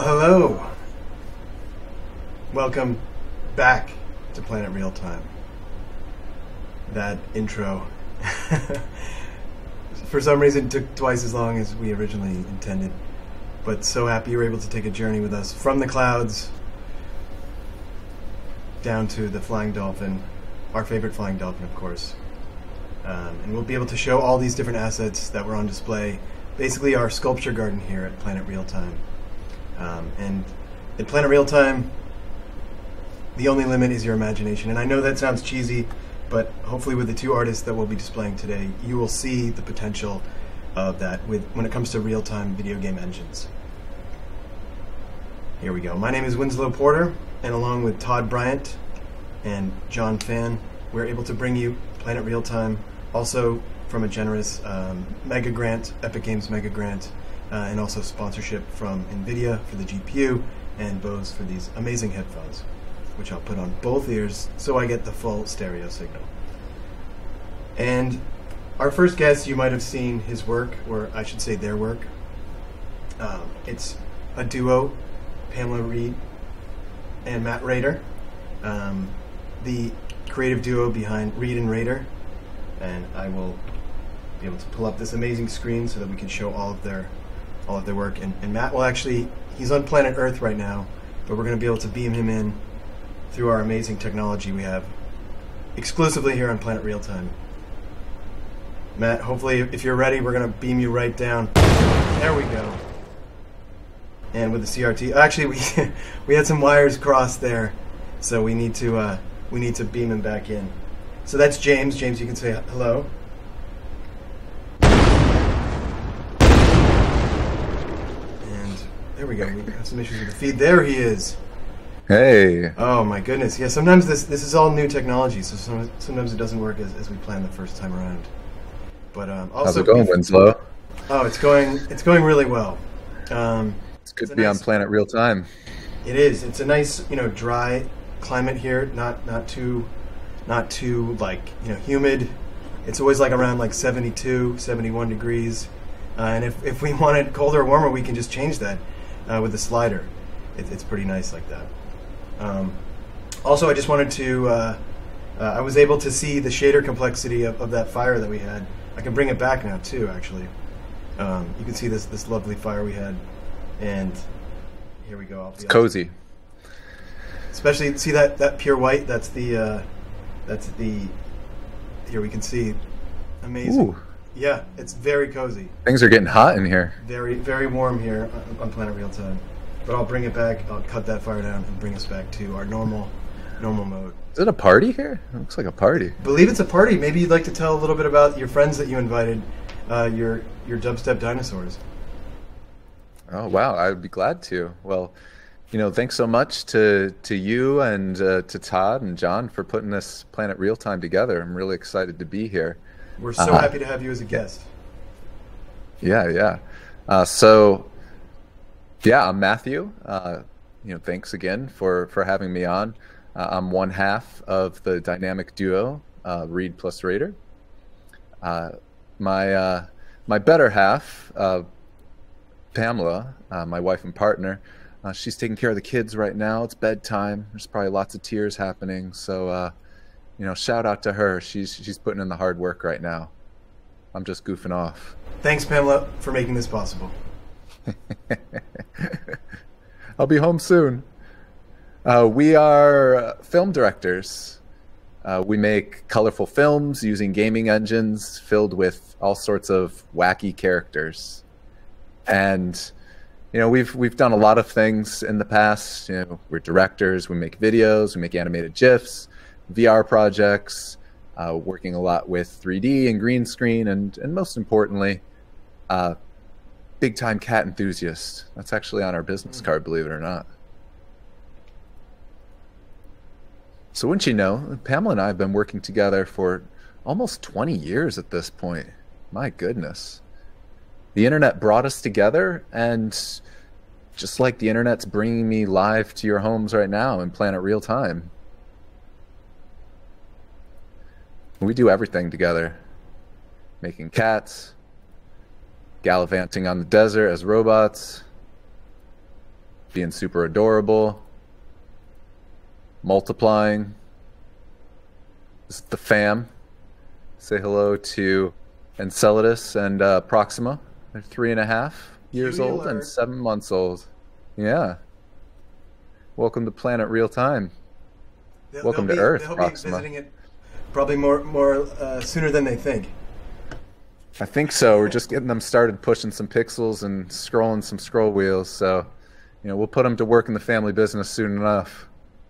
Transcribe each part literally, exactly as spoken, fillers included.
Well, hello. Welcome back to Planet Real Time. That intro, for some reason, took twice as long as we originally intended. But so happy you were able to take a journey with us from the clouds down to the flying dolphin, our favorite flying dolphin, of course. Um, and we'll be able to show all these different assets that were on display. Basically, our sculpture garden here at Planet Real Time. Um, and at Planet Real Time, the only limit is your imagination. And I know that sounds cheesy, but hopefully with the two artists that we'll be displaying today, you will see the potential of that with when it comes to real-time video game engines. Here we go. My name is Winslow Porter, and along with Todd Bryant and John Fan, we're able to bring you Planet Real Time, also from a generous um, mega grant, Epic Games mega grant, uh, and also sponsorship from NVIDIA for the G P U and Bose for these amazing headphones, which I'll put on both ears so I get the full stereo signal. And our first guest, you might have seen his work, or I should say their work. Um, it's a duo, Pamela Reed and Matt Rader, um, the creative duo behind Reed and Rader. And I will be able to pull up this amazing screen so that we can show all of their all of their work. And, and Matt will actually, he's on planet Earth right now, but we're going to be able to beam him in through our amazing technology we have exclusively here on Planet Real Time. Matt, hopefully if you're ready, we're going to beam you right down. There we go. And with the C R T, actually we we had some wires crossed there, so we need to uh, we need to beam him back in. So that's James. James, you can say hello. And there we go. We have some issues with the feed. There he is. Hey. Oh my goodness. Yeah, sometimes this this is all new technology, so some, sometimes it doesn't work as, as we planned the first time around. But um, also, how's it going, Winslow? Oh, it's going it's going really well. Um, it's good it's to be nice, on Planet Real Time. It is. It's a nice, you know, dry climate here. Not not too not too like you know humid. It's always like around like seventy-two, seventy-one degrees. Uh, and if if we want it colder or warmer, we can just change that uh, with the slider. It, it's pretty nice like that. Um, also, I just wanted to, uh, uh, I was able to see the shader complexity of, of that fire that we had. I can bring it back now too, actually. Um, you can see this this lovely fire we had, and here we go. I'll it's cozy. Especially, see that, that pure white, that's the, uh, that's the, here we can see, amazing. Ooh. Yeah, it's very cozy. Things are getting hot in here. Very, very warm here on, on Planet Real Time. But I'll bring it back. I'll cut that fire down and bring us back to our normal, normal mode. Is it a party here? It looks like a party. I believe it's a party. Maybe you'd like to tell a little bit about your friends that you invited, uh, your your Dubstep Dinosaurs. Oh wow, I'd be glad to. Well, you know, thanks so much to to you and uh, to Todd and John for putting this Planet Real Time together. I'm really excited to be here. We're so uh, happy to have you as a guest. Yeah, yeah. Uh, so. Yeah, I'm Matthew. Uh, you know, thanks again for for having me on. Uh, I'm one half of the dynamic duo, uh, Reed+Rader. Uh, my uh, my better half, uh, Pamela, uh, my wife and partner, uh, she's taking care of the kids right now. It's bedtime. There's probably lots of tears happening. So, uh, you know, shout out to her. She's she's putting in the hard work right now. I'm just goofing off. Thanks, Pamela, for making this possible. I'll be home soon. Uh, we are film directors. Uh, we make colorful films using gaming engines filled with all sorts of wacky characters. And you know, we've we've done a lot of things in the past. You know, we're directors. We make videos. We make animated GIFs, V R projects. Uh, working a lot with three D and green screen, and and most importantly, uh, big time cat enthusiast. That's actually on our business card, believe it or not. So wouldn't you know, Pamela and I have been working together for almost twenty years at this point. My goodness. The internet brought us together, and just like the internet's bringing me live to your homes right now in Planet Real Time. We do everything together. Making cats, gallivanting on the desert as robots, being super adorable, multiplying. This is the fam. Say hello to Enceladus and uh, Proxima. They're three and a half years Cutie old alert. and seven months old. Yeah. Welcome to Planet Real Time. They'll, Welcome they'll to be, Earth, they'll Proxima. be visiting it probably more more uh, sooner than they think. I think so. We're just getting them started pushing some pixels and scrolling some scroll wheels. So, you know, we'll put them to work in the family business soon enough.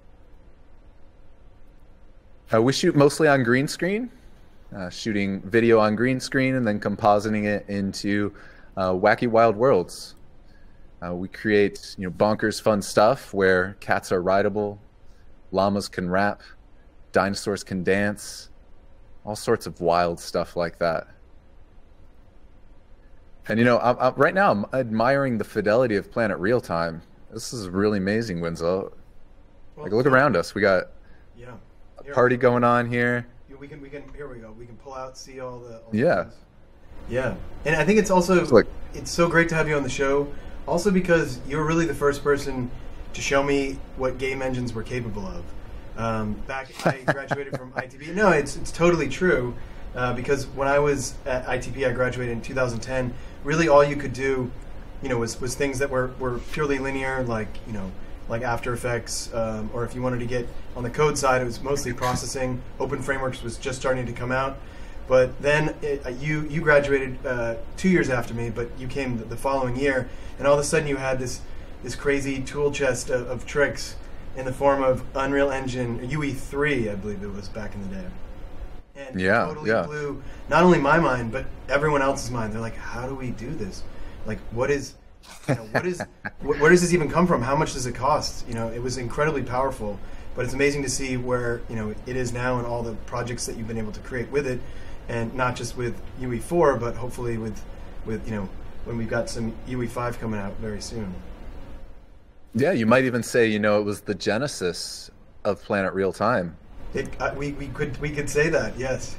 Uh, we shoot mostly on green screen, uh, shooting video on green screen and then compositing it into uh, wacky wild worlds. Uh, we create, you know, bonkers fun stuff where cats are rideable, llamas can rap, dinosaurs can dance, all sorts of wild stuff like that. And, you know, I'm, I'm, right now I'm admiring the fidelity of Planet Real Time. This is really amazing, Winslow. Well, Like, look around us. We got Yeah. a Here- party going on here. Yeah, We can we can here we go. We can pull out, see all the. All the Yeah. things. Yeah, and I think it's also It's like- it's so great to have you on the show. Also because you're really the first person to show me what game engines were capable of. Um, back I graduated from I T P. No, it's it's totally true. Uh, because when I was at I T P, I graduated in two thousand ten. Really, all you could do, you know, was was things that were were purely linear, like you know, like After Effects, um, or if you wanted to get on the code side, it was mostly processing. Open Frameworks was just starting to come out. But then it, uh, you you graduated uh, two years after me, but you came the, the following year, and all of a sudden you had this this crazy tool chest of, of tricks in the form of Unreal Engine U E three, I believe it was back in the day. And Yeah, it totally yeah. blew not only my mind but everyone else's mind. They're like, "How do we do this? Like, what is, you know, what is, wh- where does this even come from? How much does it cost?" You know, it was incredibly powerful. But it's amazing to see where you know it is now and all the projects that you've been able to create with it, and not just with U E four, but hopefully with, with you know, when we've got some U E five coming out very soon. Yeah, you might even say, you know, it was the genesis of Planet Real Time. It, uh, we we could we could say that, yes.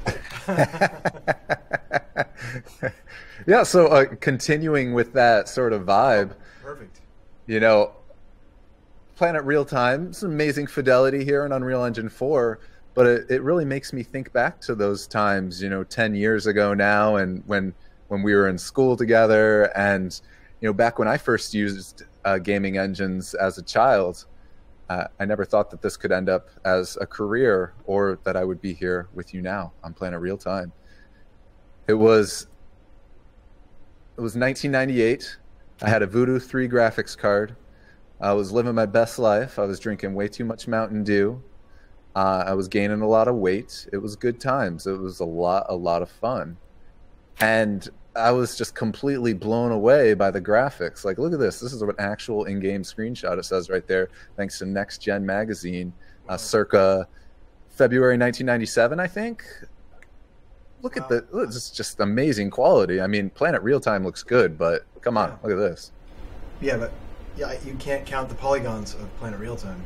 Yeah, so uh, continuing with that sort of vibe, Perfect. you know, Planet Real Time, some amazing fidelity here in Unreal Engine four, but it, it really makes me think back to those times, you know, ten years ago now, and when when we were in school together, and, you know, back when I first used uh, gaming engines as a child. Uh, I never thought that this could end up as a career, or that I would be here with you now on Planet Real Time. It was it was nineteen ninety-eight. I had a Voodoo three graphics card. I was living my best life. I was drinking way too much Mountain Dew. Uh, I was gaining a lot of weight. It was good times. It was a lot, a lot of fun. And I was just completely blown away by the graphics. Like, look at this. This is an actual in-game screenshot. It says right there, thanks to Next Gen Magazine, uh, circa February nineteen ninety-seven, I think. Look Wow. at the, look, it's just amazing quality. I mean, Planet Real Time looks good, but come on, Yeah. look at this. Yeah, but yeah, you can't count the polygons of Planet Real Time.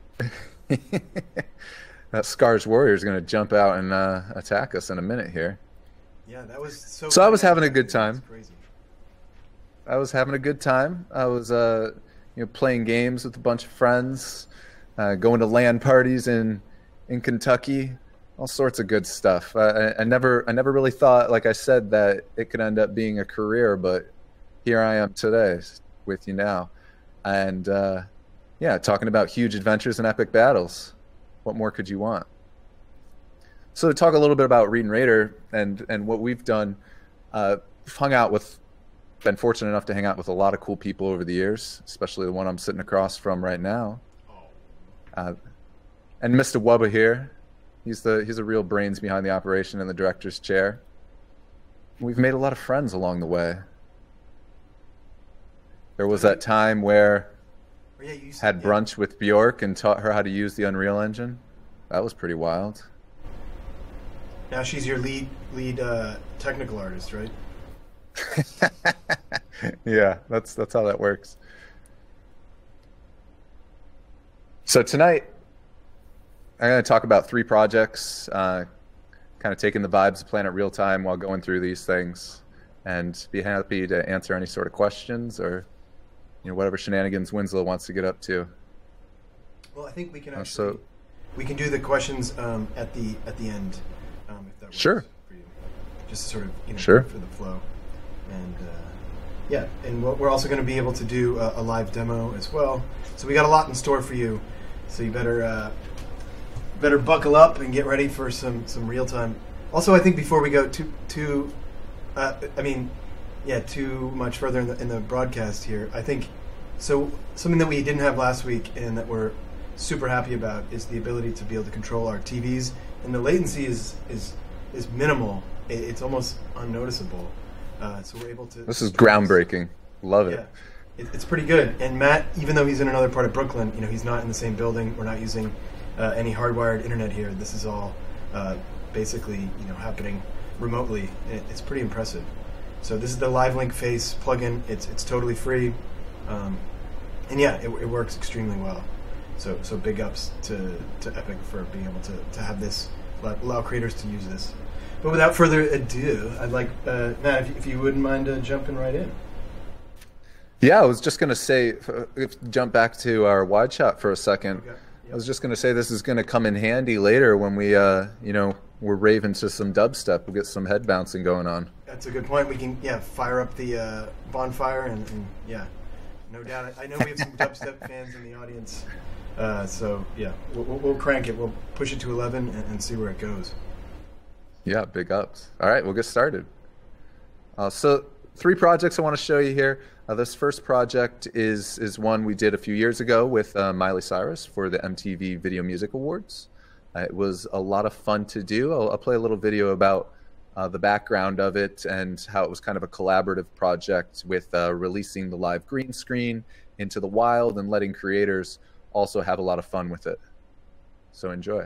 That Scar's Warrior is going to jump out and uh, attack us in a minute here. Yeah, that was so. So I was crazy. having a good That's time. Crazy. I was having a good time. I was, uh, you know, playing games with a bunch of friends, uh, going to LAN parties in in Kentucky, all sorts of good stuff. I, I never, I never really thought, like I said, that it could end up being a career, but here I am today with you now, and uh, yeah, talking about huge adventures and epic battles. What more could you want? So to talk a little bit about Reed+Rader and and what we've done, uh, we've hung out with, been fortunate enough to hang out with a lot of cool people over the years, especially the one I'm sitting across from right now. Uh, and Mister Wubba here, he's the he's a real brains behind the operation in the director's chair. We've made a lot of friends along the way. There was that time where Oh, yeah, you used had yeah. brunch with Bjork and taught her how to use the Unreal Engine. That was pretty wild. Now she's your lead lead uh, technical artist, right? Yeah, that's that's how that works. So tonight, I'm going to talk about three projects, uh, kind of taking the vibes of Planet Real Time while going through these things, and be happy to answer any sort of questions or you know, whatever shenanigans Winslow wants to get up to. Well, I think we can Uh, actually so, we can do the questions um, at the at the end, um, if that works Sure. for you. Just sort of, you know, Sure. for the flow. And uh, yeah, and we're we're also going to be able to do a, a live demo as well. So we got a lot in store for you. So you better uh, better buckle up and get ready for some some real time. Also, I think before we go too too, uh, I mean, yeah, too much further in the in the broadcast here, I think so. Something that we didn't have last week and that we're super happy about is the ability to be able to control our T Vs, and the latency is is is minimal. It, it's almost unnoticeable. Uh, so we're able to. this is groundbreaking. Love it. Yeah, it, it's pretty good. And Matt, even though he's in another part of Brooklyn, you know, he's not in the same building. We're not using uh, any hardwired internet here. This is all uh, basically, you know, happening remotely. It, it's pretty impressive. So this is the LiveLink Face plugin. It's it's totally free, um, and yeah, it, it works extremely well. So so big ups to, to Epic for being able to, to have this, allow creators to use this. But without further ado, I'd like uh, Matt, if, if you wouldn't mind uh, jumping right in. Yeah, I was just going to say, if, if jump back to our wide shot for a second. Okay. Yep. I was just going to say this is going to come in handy later when we, uh, you know, we're raving to some dubstep. We'll get some head bouncing going on. That's a good point. We can, yeah, fire up the uh, bonfire, and, and yeah, no doubt. I know we have some dubstep fans in the audience, uh, so yeah, we'll, we'll, we'll crank it. We'll push it to eleven and, and see where it goes. Yeah, big ups. All right, we'll get started. Uh, so three projects I want to show you here. Uh, this first project is is one we did a few years ago with uh, Miley Cyrus for the M T V Video Music Awards. Uh, it was a lot of fun to do. I'll, I'll play a little video about uh, the background of it and how it was kind of a collaborative project with uh, releasing the live green screen into the wild and letting creators also have a lot of fun with it. So enjoy.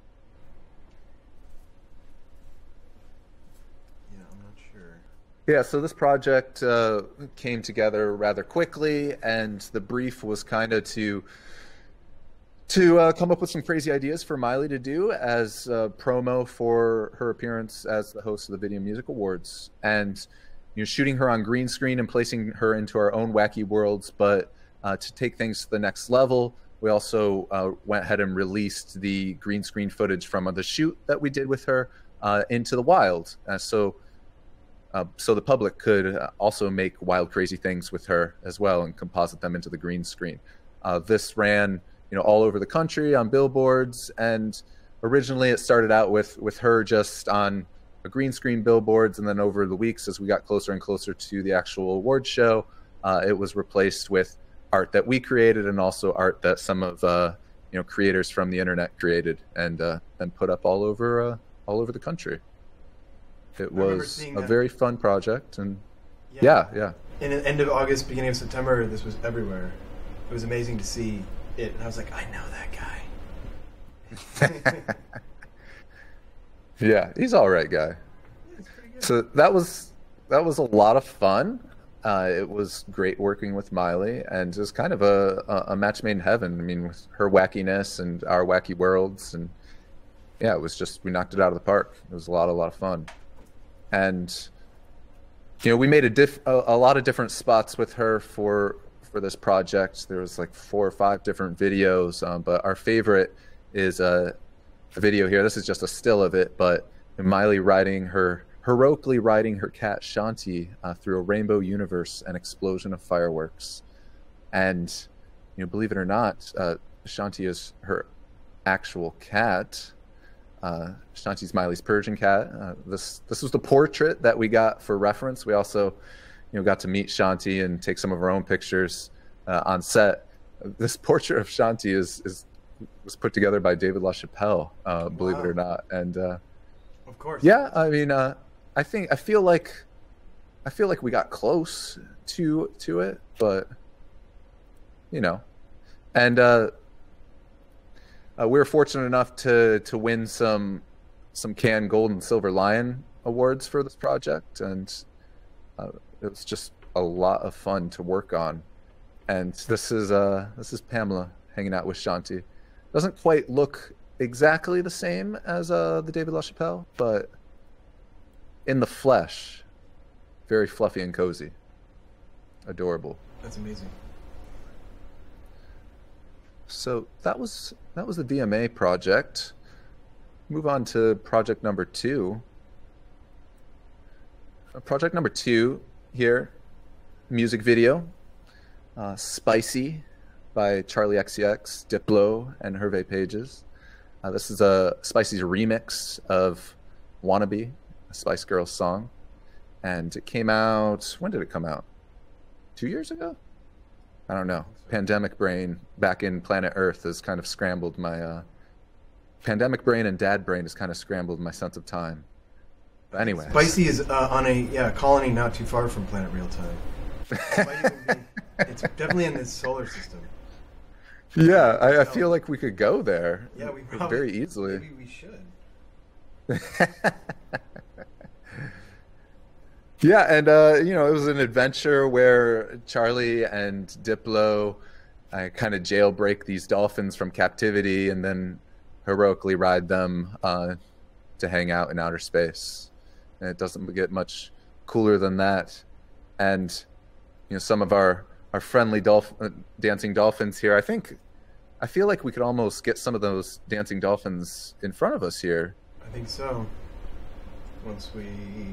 Yeah, so this project uh, came together rather quickly, and the brief was kind of to to uh, come up with some crazy ideas for Miley to do as a promo for her appearance as the host of the Video Music Awards, and you know, shooting her on green screen and placing her into our own wacky worlds. But uh, to take things to the next level, we also uh, went ahead and released the green screen footage from the shoot that we did with her uh, into the wild. Uh, so. Uh, so the public could also make wild, crazy things with her as well and composite them into the green screen. Uh, this ran, you know, all over the country on billboards, and originally it started out with with her just on a green screen billboards, and then over the weeks, as we got closer and closer to the actual award show, uh, it was replaced with art that we created and also art that some of uh, you know creators from the internet created and uh, and put up all over uh, all over the country. It was a very fun project, and yeah, yeah. yeah. In the end of August, beginning of September, this was everywhere. It was amazing to see it, and I was like, I know that guy. Yeah, he's all right guy. So that was that was a lot of fun. Uh, it was great working with Miley, and it was kind of a, a, a match made in heaven. I mean, with her wackiness and our wacky worlds, and yeah, it was just, we knocked it out of the park. It was a lot, a lot of fun. And you know, we made a diff a, a lot of different spots with her for for this project. There was like four or five different videos, um, but our favorite is a, a video here. This is just a still of it, but Miley riding her heroically riding her cat Shanti uh, through a rainbow universe and explosion of fireworks. And you know, believe it or not, uh, Shanti is her actual cat. Uh, Shanti's Miley's Persian cat. Uh, this this was the portrait that we got for reference. We also, you know, got to meet Shanti and take some of our own pictures uh, on set. This portrait of Shanti is is was put together by David LaChapelle, uh, believe wow. it or not. And uh, of course, yeah, I mean, uh, I think I feel like I feel like we got close to to it, but you know, and. Uh, Uh, we were fortunate enough to to win some some Cannes Gold and Silver Lion awards for this project, and uh, it was just a lot of fun to work on. And this is uh this is Pamela hanging out with Shanti. Doesn't quite look exactly the same as uh, the David LaChapelle, but in the flesh, very fluffy and cozy, adorable. That's amazing. So that was that was the V M A project. Move on to project number two. Uh, project number two here, music video, uh, "Spicy" by Charlie X C X, Diplo and Herve Pagez. Uh, this is a Spicy's remix of "Wannabe," a Spice Girls song, and it came out. When did it come out? Two years ago? I don't know. Pandemic brain back in planet Earth has kind of scrambled my. Uh, pandemic brain and dad brain has kind of scrambled my sense of time. But anyway, Spicy is uh, on a yeah colony not too far from planet Real Time. It might even be, it's definitely in this solar system. Yeah, I, I feel like we could go there. Yeah, we probably very easily. Maybe we should. Yeah, and uh, you know, it was an adventure where Charlie and Diplo uh, kind of jailbreak these dolphins from captivity, and then heroically ride them uh, to hang out in outer space. And it doesn't get much cooler than that. And you know, some of our our friendly dolph- uh, dancing dolphins here. I think, I feel like we could almost get some of those dancing dolphins in front of us here. I think so. Once we,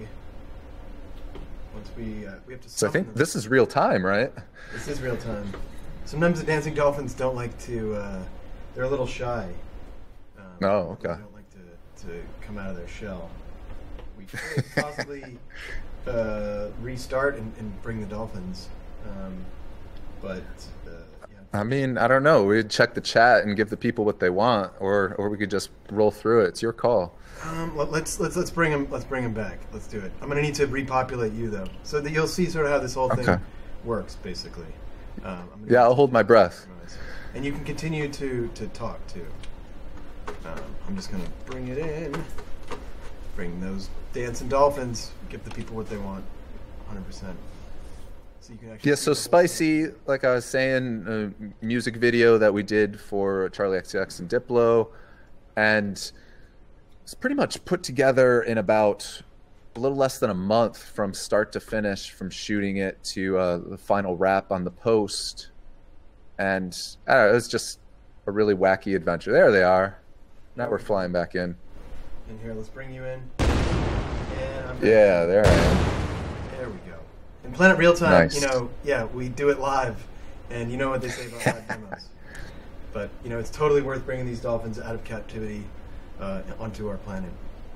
once we, uh, we have to. So I think them. this is real time, right? This is real time. Sometimes the dancing dolphins don't like to. Uh, they're a little shy. Um, oh, okay. They don't like to to come out of their shell. We could possibly uh, restart and, and bring the dolphins. Um, But uh, yeah. I mean, I don't know. We'd check the chat and give the people what they want, or or we could just roll through it. It's your call. Um, let, let's let's let's bring him let's bring him back. Let's do it. I'm gonna need to repopulate you though, so that you'll see sort of how this whole thing Okay. works, basically. Um, I'm gonna Yeah, I'll hold my breath. And you can continue to to talk too. Um, I'm just gonna bring it in. Bring those dancing dolphins. Give the people what they want. one hundred percent. So you can actually Yeah, so Spicy, like I was saying, a music video that we did for Charlie X C X and Diplo, and it's pretty much put together in about a little less than a month from start to finish, from shooting it to uh, the final wrap on the post. And I don't know, it was just a really wacky adventure. There they are. Now we're flying back in. And here, let's bring you in. And I'm Yeah, there I am. There we go. In Planet Real Time, Nice. you know, yeah, we do it live, and you know what they say about live demos. But you know, it's totally worth bringing these dolphins out of captivity uh, onto our planet.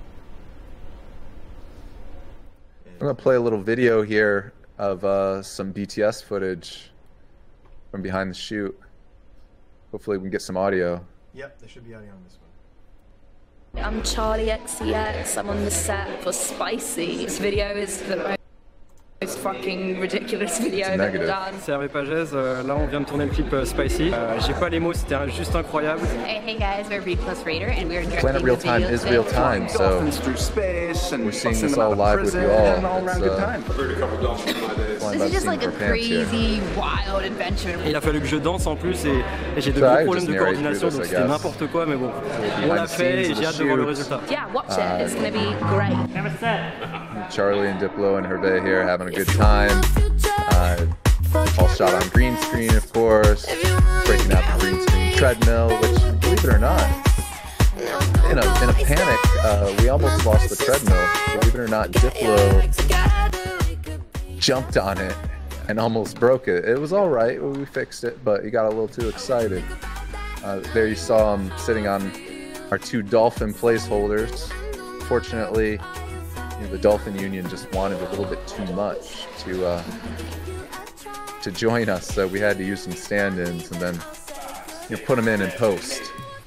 I'm gonna play a little video here of uh, some B T S footage from behind the shoot. Hopefully we can get some audio. Yep, there should be audio on this one. I'm Charlie X C X. I'm on the set for Spicy. This video is the most fucking ridiculous video I've ever done. C'est Herve Pagez, euh, là on vient de tourner le clip euh, Spicy. Euh, J'ai pas les mots, c'était juste incroyable. Hey, hey guys, we're Reed+Rader and we're directing Planet Real the Time video is today. real time, so we're seeing this all live with you all. It's, uh, flying by This is the just seat like of a our pants here. crazy, wild adventure. Et il a fallu que je danse en plus et, et j'ai de So I gros just problèmes de narrate coordination through donc this, I c'était guess. n'importe quoi mais bon, on behind l'a the fait scenes et of j'ai the hâte de voir le shoot. résultat. Yeah, watch it. It's gonna be great. Charlie and Diplo and Herve here having a good time. Uh, all shot on green screen, of course. Breaking out the green screen treadmill, which, believe it or not, in a, in a panic, uh, we almost lost the treadmill. Believe it or not, Diplo jumped on it and almost broke it. It was all right. We fixed it, but he got a little too excited. Uh, there you saw him sitting on our two dolphin placeholders. Fortunately, you know, the Dolphin Union just wanted a little bit too much to uh, to join us, so we had to use some stand-ins and then you know, put them in and post.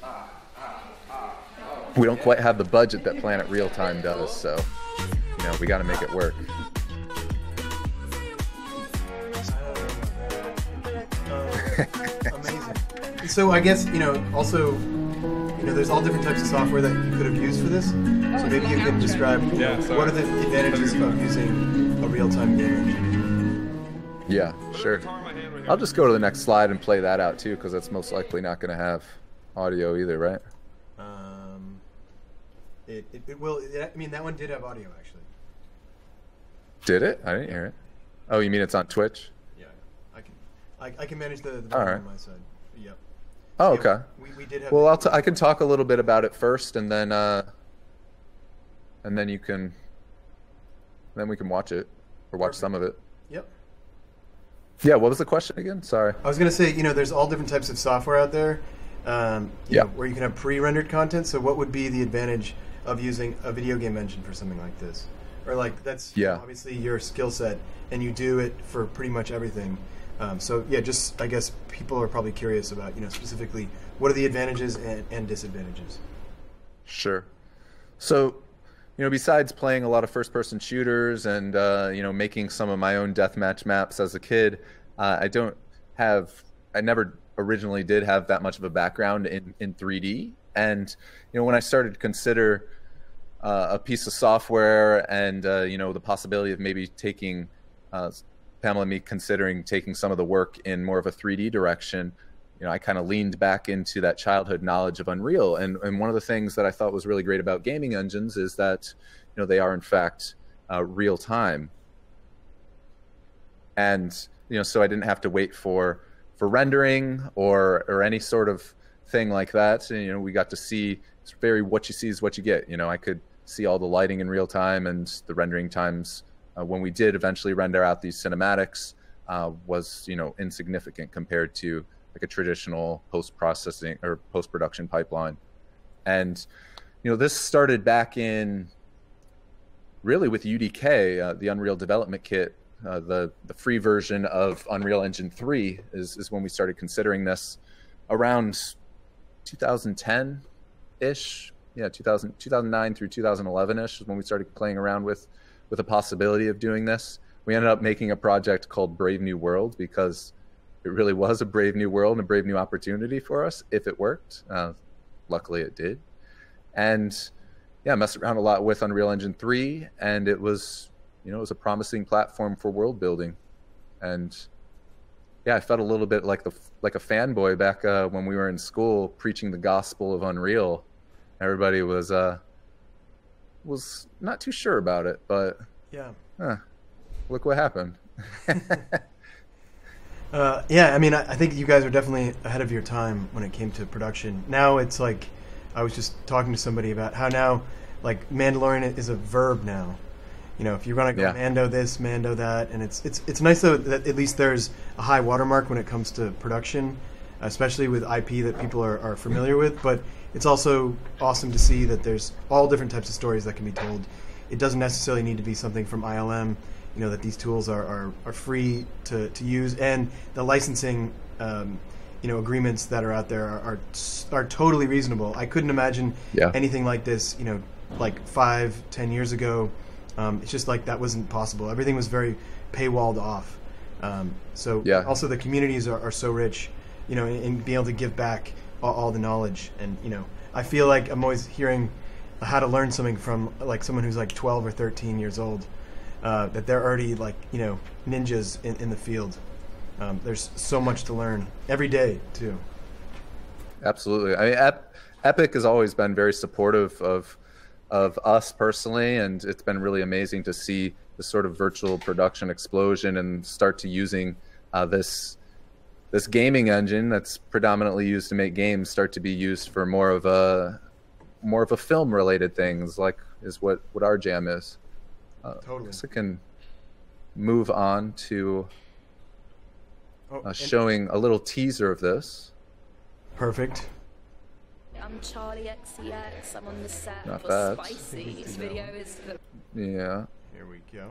We don't quite have the budget that Planet Real Time does, so you know we got to make it work. Amazing. So I guess, you know, also, you know, there's all different types of software that you could have used for this. So maybe you can describe Yeah, sorry. what are the advantages of using a real-time game engine. Yeah, sure. I'll just go to the next slide and play that out too, because that's most likely not going to have audio either, right? Um, it, it, it will, it, I mean, that one did have audio, actually. Did it? I didn't hear it. Oh, you mean it's on Twitch? Yeah, I can, I, I can manage the, the All volume right. on my side. Yep. Oh, Yeah, okay. We, we did have. Well, the- I'll t I can talk a little bit about it first, and then uh, and then you can, then we can watch it or watch Perfect. some of it. Yep. Yeah. What was the question again? Sorry. I was gonna say, you know, there's all different types of software out there, um, you Yeah. know, where you can have pre-rendered content. So, what would be the advantage of using a video game engine for something like this? Or like that's Yeah. obviously your skill set, and you do it for pretty much everything. Um, so yeah, just I guess people are probably curious about, you know, specifically what are the advantages and, and disadvantages. Sure. So, you know, besides playing a lot of first-person shooters and uh, you know, making some of my own deathmatch maps as a kid, uh, I don't have. I never originally did have that much of a background in in three D, and you know, when I started to consider uh, a piece of software and uh, you know, the possibility of maybe taking uh, Pamela and me considering taking some of the work in more of a three D direction, you know, I kind of leaned back into that childhood knowledge of Unreal. And, and one of the things that I thought was really great about gaming engines is that, you know, they are in fact uh, real time. And, you know, so I didn't have to wait for, for rendering or, or any sort of thing like that. And, you know, we got to see, it's very what you see is what you get. You know, I could see all the lighting in real time, and the rendering times uh, when we did eventually render out these cinematics uh, was, you know, insignificant compared to like a traditional post-processing or post-production pipeline. And, you know, this started back in really with U D K, uh, the Unreal Development Kit. Uh, the, the free version of Unreal Engine three is, is when we started considering this around two thousand ten-ish. Yeah, two thousand, two thousand nine through two thousand eleven-ish is when we started playing around with, with the possibility of doing this. We ended up making a project called Brave New World because it really was a brave new world and a brave new opportunity for us if it worked. Uh, luckily it did. And yeah, messed around a lot with Unreal Engine three, and it was, you know, it was a promising platform for world building. And yeah, I felt a little bit like the like a fanboy back uh, when we were in school preaching the gospel of Unreal. Everybody was uh, was not too sure about it, but Yeah. huh, look what happened. Uh, yeah, I mean, I, I think you guys are definitely ahead of your time when it came to production. Now it's like, I was just talking to somebody about how now, like, Mandalorian is a verb now. You know, if you're gonna go Yeah. Mando this, Mando that, and it's it's it's nice though that at least there's a high watermark when it comes to production, especially with I P that people are, are familiar with. But it's also awesome to see that there's all different types of stories that can be told. It doesn't necessarily need to be something from I L M. You know, that these tools are, are, are free to, to use, and the licensing um, you know, agreements that are out there are, are are totally reasonable. I couldn't imagine Yeah. anything like this, you know, like five, ten years ago. Um, it's just like that wasn't possible. Everything was very paywalled off. Um, so Yeah. also the communities are, are so rich, you know, in, in being able to give back all, all the knowledge. And, you know, I feel like I'm always hearing how to learn something from like someone who's like twelve or thirteen years old. Uh, that they're already like, you know, ninjas in, in the field. Um, there's so much to learn every day too. Absolutely. I mean, Ep Epic has always been very supportive of of us personally, and it's been really amazing to see the sort of virtual production explosion and start to using uh, this this gaming engine that's predominantly used to make games start to be used for more of a more of a film related things, like is what what our jam is. Uh, Totally. So I can move on to Oh, uh, and- showing a little teaser of this. Perfect. I'm Charlie X C X. I'm on the set Not for bad. Spicy. This video is the Yeah, Here we go.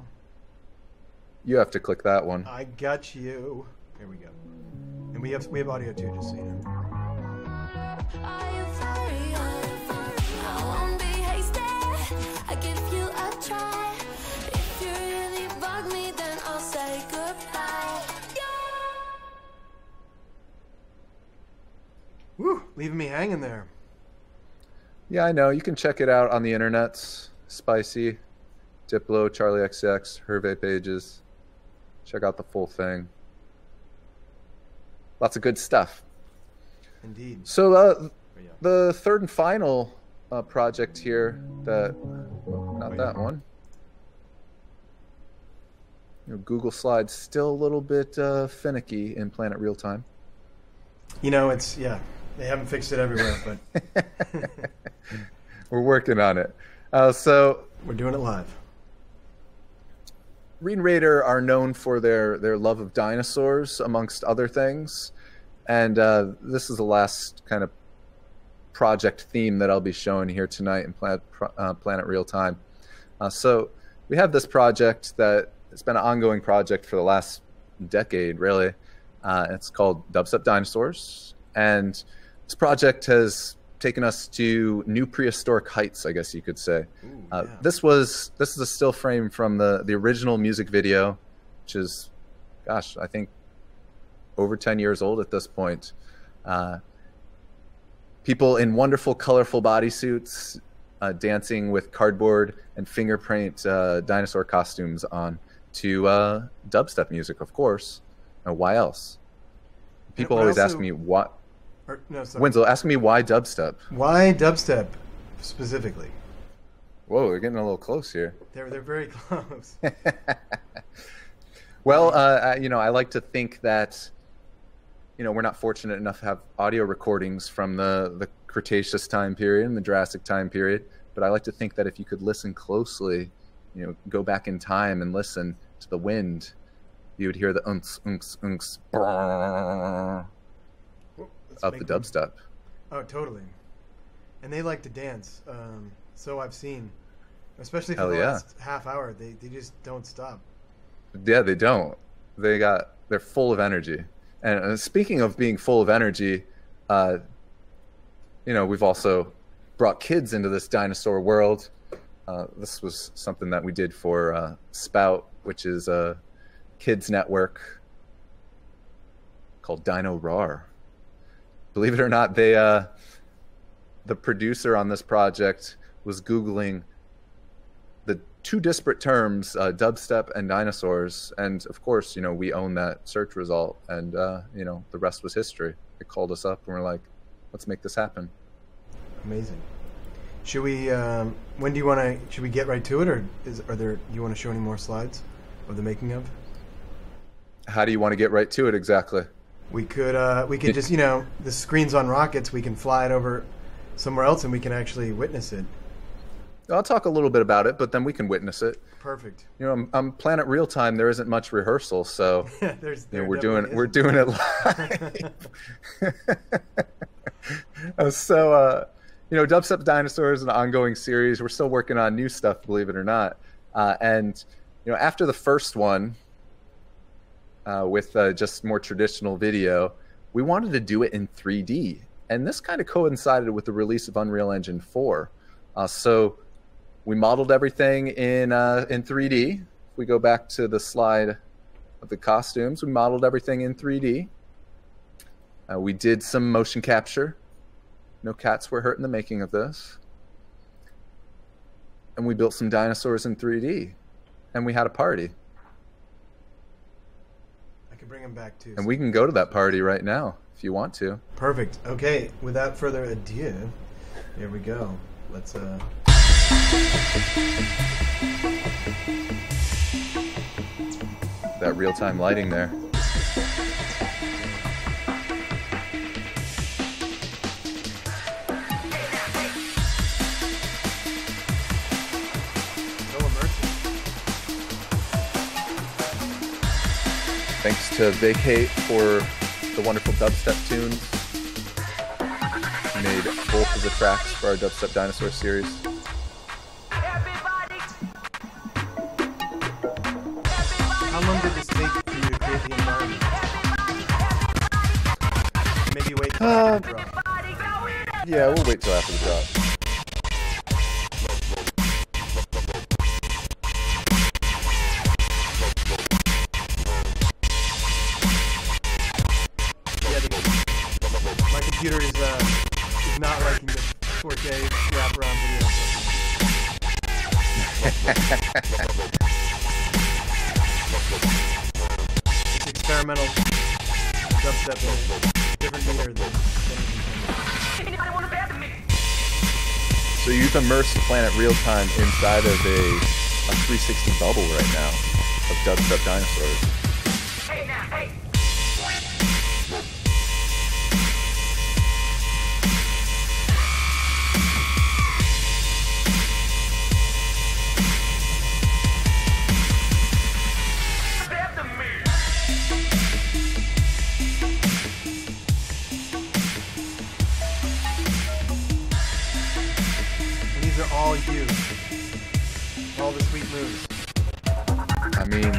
you have to click that one. I got you. Here we go. And we have we have audio too, just so you know. Are you for real? I won't be hasty. I give you a try. If you really bug me, then I'll say goodbye. Woo! Leaving me hanging there. Yeah, I know. You can check it out on the internets. Spicy, Diplo, Charlie X X, Herve Pagez. Check out the full thing. Lots of good stuff. Indeed. So uh, Oh, yeah. the third and final uh, project here, that not Oh, that yeah. one. You know, Google Slides still a little bit uh, finicky in Planet Real Time. You know, it's yeah. They haven't fixed it everywhere, but we're working on it. Uh, so we're doing it live. Reed+Rader are known for their, their love of dinosaurs, amongst other things. And uh, this is the last kind of project theme that I'll be showing here tonight in Planet, uh, Planet Real Time. Uh, so we have this project that it's been an ongoing project for the last decade, really. Uh, it's called Dubstep Dinosaurs. And this project has taken us to new prehistoric heights, I guess you could say. Ooh, uh, yeah. This was this is a still frame from the the original music video, which is, gosh, I think over ten years old at this point. Uh, people in wonderful, colorful bodysuits uh, dancing with cardboard and fingerprint uh, dinosaur costumes on to uh, dubstep music, of course. Now, why else? People always also ask me why. Or, no, sorry. Winslow, ask me why dubstep. Why dubstep specifically? Whoa, they're getting a little close here. They're they're very close. Well, uh, you know, I like to think that, you know, we're not fortunate enough to have audio recordings from the the Cretaceous time period and the Jurassic time period, but I like to think that if you could listen closely, you know, go back in time and listen to the wind, you would hear the unks unks unks brrr, of the dubstep. Them... Oh, totally. And they like to dance. Um, so I've seen, especially for Hell the yeah. last half hour, they, they just don't stop. Yeah, they don't. They got, they're full of energy. And uh, speaking of being full of energy, uh, you know, we've also brought kids into this dinosaur world. Uh, this was something that we did for uh, Spout, which is a kids network called Dino Rar. Believe it or not, they uh, the producer on this project was Googling the two disparate terms, uh, dubstep and dinosaurs, and of course, you know, we own that search result, and uh, you know, the rest was history. They called us up and we're like, let's make this happen. Amazing. Should we? Um, when do you want to? Should we get right to it, or is are there? Do you want to show any more slides of the making of? How do you want to get right to it exactly? We could uh, we could just, you know, the screen's on rockets, we can fly it over somewhere else and we can actually witness it. I'll talk a little bit about it, but then we can witness it. Perfect. You know, I'm, I'm Planet Real Time. There isn't much rehearsal, so There's, you know, there we're doing isn't. we're doing it live. uh, so, uh, you know, Dubstep Dinosaurs is an ongoing series. We're still working on new stuff, believe it or not. Uh, and you know, after the first one, uh, with uh, just more traditional video, we wanted to do it in three D, and this kind of coincided with the release of Unreal Engine four. Uh, so we modeled everything in uh, in three D. If we go back to the slide of the costumes, we modeled everything in three D. Uh, we did some motion capture. No cats were hurt in the making of this. And we built some dinosaurs in three D. And we had a party. I can bring them back too. And we can go to that party right now if you want to. Perfect. Okay, without further ado, here we go. Let's uh that real-time lighting there. Thanks to Vacate for the wonderful dubstep tunes. We made both of the tracks for our Dubstep Dinosaur series. How long did this take for you to create the environment? Maybe wait till Uh, after the drop. Yeah, we'll wait till after the drop. Yeah, the, my computer is uh is not liking the four K wraparound video. It's experimental dubstep in a different meter than, than So you've immersed Planet Real Time inside of a, a three sixty bubble right now of Dubstep Dinosaurs. are all you. All the sweet moves. I mean,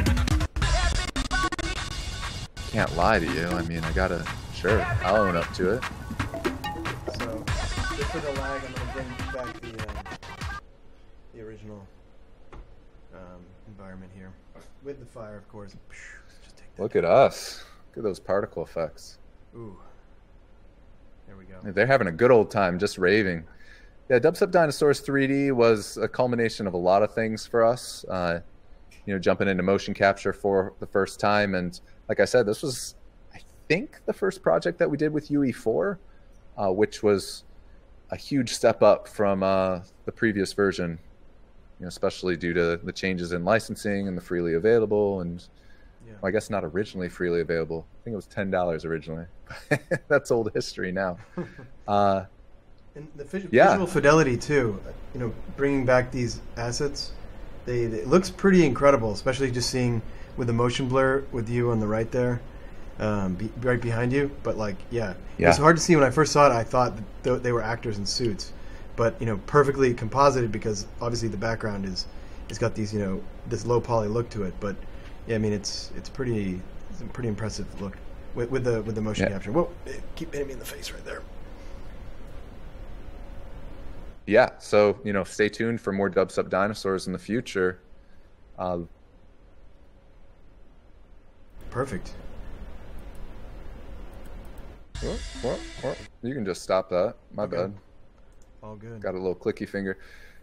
can't lie to you. I mean, I gotta, sure, I'll own up to it. So, just for the lag, I'm gonna bring back the uh, the original um, environment here with the fire, of course. Just take that. Look at us. Look at those particle effects. Ooh. There we go. They're having a good old time, just raving. Yeah, Dubstep Dinosaurs three D was a culmination of a lot of things for us. Uh, you know, jumping into motion capture for the first time, and like I said, this was, I think, the first project that we did with U E four, uh, which was a huge step up from uh, the previous version. You know, especially due to the changes in licensing and the freely available, and yeah. Well, I guess not originally freely available. I think it was ten dollars originally. That's old history now. Uh, and the visual yeah. fidelity too. You know, bringing back these assets, they, they it looks pretty incredible, especially just seeing with the motion blur with you on the right there, um, be, right behind you. But like, yeah, yeah, it's hard to see. When I first saw it, I thought that they were actors in suits, but you know, perfectly composited because obviously the background is it's got these, you know, this low poly look to it. But yeah, I mean, it's it's pretty it's a pretty impressive look with, with the with the motion yeah. capture. Whoa, keep hitting me in the face right there. Yeah, so, you know, stay tuned for more Dubstep Dinosaurs in the future. Uh, Perfect. What, what, what? You can just stop that. My okay. bad. All good. Got a little clicky finger.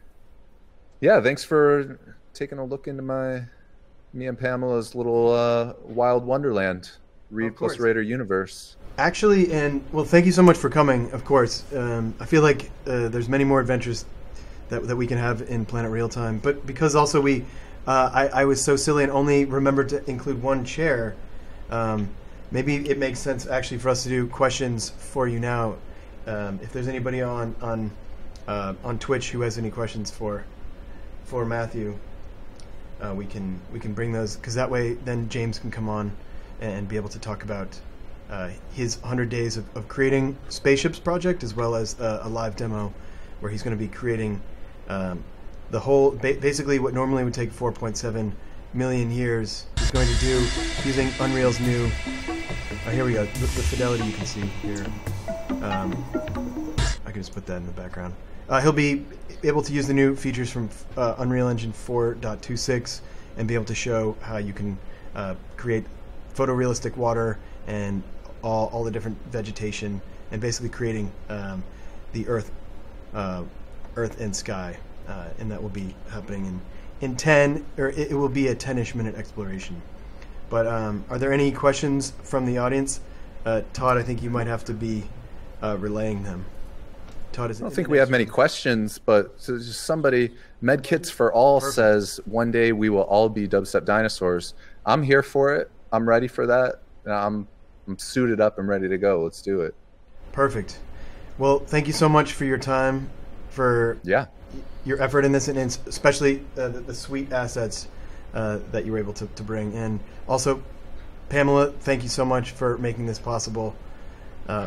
Yeah, thanks for taking a look into my, me and Pamela's little uh, wild wonderland, Reed plus Rader universe. Actually, and well, thank you so much for coming. Of course, um, I feel like uh, there's many more adventures that that we can have in Planet Real Time. But because also we, uh, I, I was so silly and only remembered to include one chair. Um, maybe it makes sense actually for us to do questions for you now. Um, if there's anybody on on uh, on Twitch who has any questions for for Matthew, uh, we can we can bring those, because that way then James can come on and be able to talk about Uh, his one hundred days of, of creating spaceships project, as well as uh, a live demo where he's going to be creating um, the whole, ba basically what normally would take four point seven million years, he's going to do using Unreal's new, oh, here we go, the, the fidelity you can see here. Um, I can just put that in the background. Uh, he'll be able to use the new features from uh, Unreal Engine four point two six and be able to show how you can uh, create photorealistic water and all, all the different vegetation, and basically creating um, the earth uh, earth and sky, uh, and that will be happening in, in ten, or it, it will be a ten-ish minute exploration. But um, are there any questions from the audience? Uh, Todd, I think you might have to be uh, relaying them. Todd, is I don't think we have many questions, but so just somebody, Medkits for All Perfect. Says, one day we will all be Dubstep Dinosaurs. I'm here for it. I'm ready for that. I'm, I'm suited up and ready to go. Let's do it. Perfect. Well, thank you so much for your time, for yeah. your effort in this, and especially uh, the, the sweet assets uh, that you were able to, to bring. And also, Pamela, thank you so much for making this possible. Uh,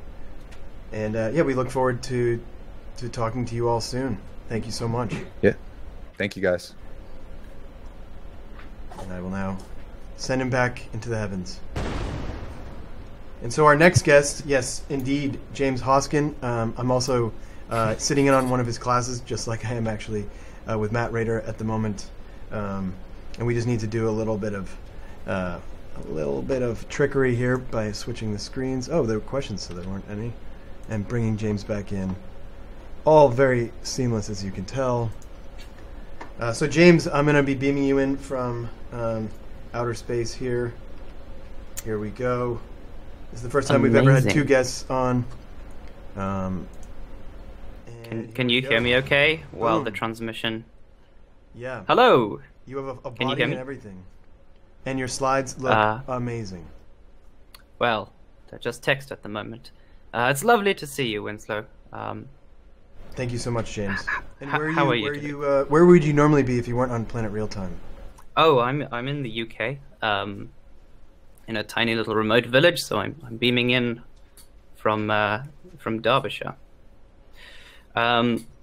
and uh, yeah, we look forward to to talking to you all soon. Thank you so much. Yeah. Thank you, guys. And I will now send him back into the heavens. And so our next guest, yes, indeed, James Hosken. Um, I'm also uh, sitting in on one of his classes, just like I am actually uh, with Matt Rader at the moment. Um, and we just need to do a little bit of uh, a little bit of trickery here by switching the screens. Oh, there were questions, so there weren't any. And bringing James back in. All very seamless, as you can tell. Uh, so James, I'm going to be beaming you in from um, outer space here. Here we go. This is the first time Amazing. We've ever had two guests on. Um, can can you hear me okay? Well, the transmission. Yeah. Hello. You have a, a body and everything. And your slides look uh, amazing. Well, they're just text at the moment. Uh, it's lovely to see you, Winslow. Um, Thank you so much, James. And how, where are you, how are you? Where, you, uh, where would you normally be if you weren't on Planet Real Time? Oh, I'm I'm in the U K. Um, in a tiny little remote village, so I'm, I'm beaming in from uh, from Derbyshire. Um,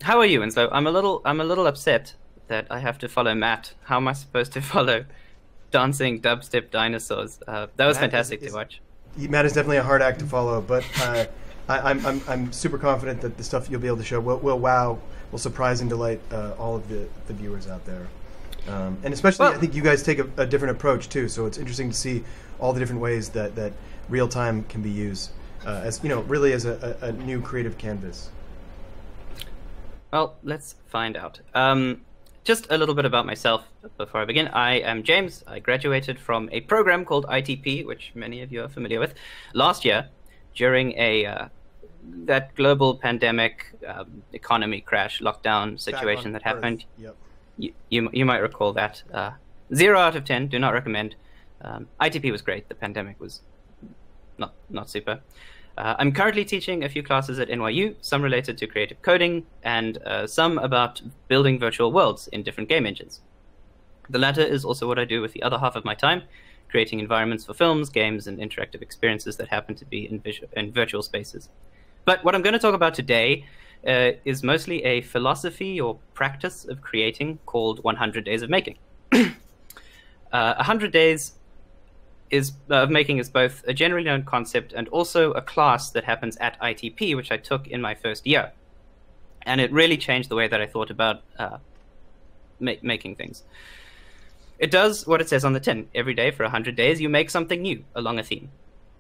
how are you? And so I'm a little, I'm a little upset that I have to follow Matt. How am I supposed to follow dancing dubstep dinosaurs? Uh, that was Matt fantastic is, is, to watch. Matt is definitely a hard act to follow, but uh, I, I'm, I'm I'm super confident that the stuff you'll be able to show will, will wow, will surprise and delight uh, all of the, the viewers out there. Um, and especially, well, I think you guys take a, a different approach too. So it's interesting to see all the different ways that, that real time can be used uh, as you know, really as a, a, a new creative canvas. Well, let's find out. Um, just a little bit about myself before I begin. I am James. I graduated from a program called I T P, which many of you are familiar with, last year during a uh, that global pandemic um, economy crash lockdown situation that happened. Yep. You, you you might recall that. Uh, zero out of ten. Do not recommend. Um, I T P was great. The pandemic was not not super. Uh, I'm currently teaching a few classes at N Y U, some related to creative coding, and uh, some about building virtual worlds in different game engines. The latter is also what I do with the other half of my time, creating environments for films, games, and interactive experiences that happen to be in, visual, in virtual spaces. But what I'm going to talk about today uh, is mostly a philosophy or practice of creating called one hundred Days of Making. uh, one hundred Days is, uh, of Making is both a generally known concept and also a class that happens at I T P, which I took in my first year. And it really changed the way that I thought about uh, ma making things. It does what it says on the tin. Every day for one hundred days, you make something new along a theme.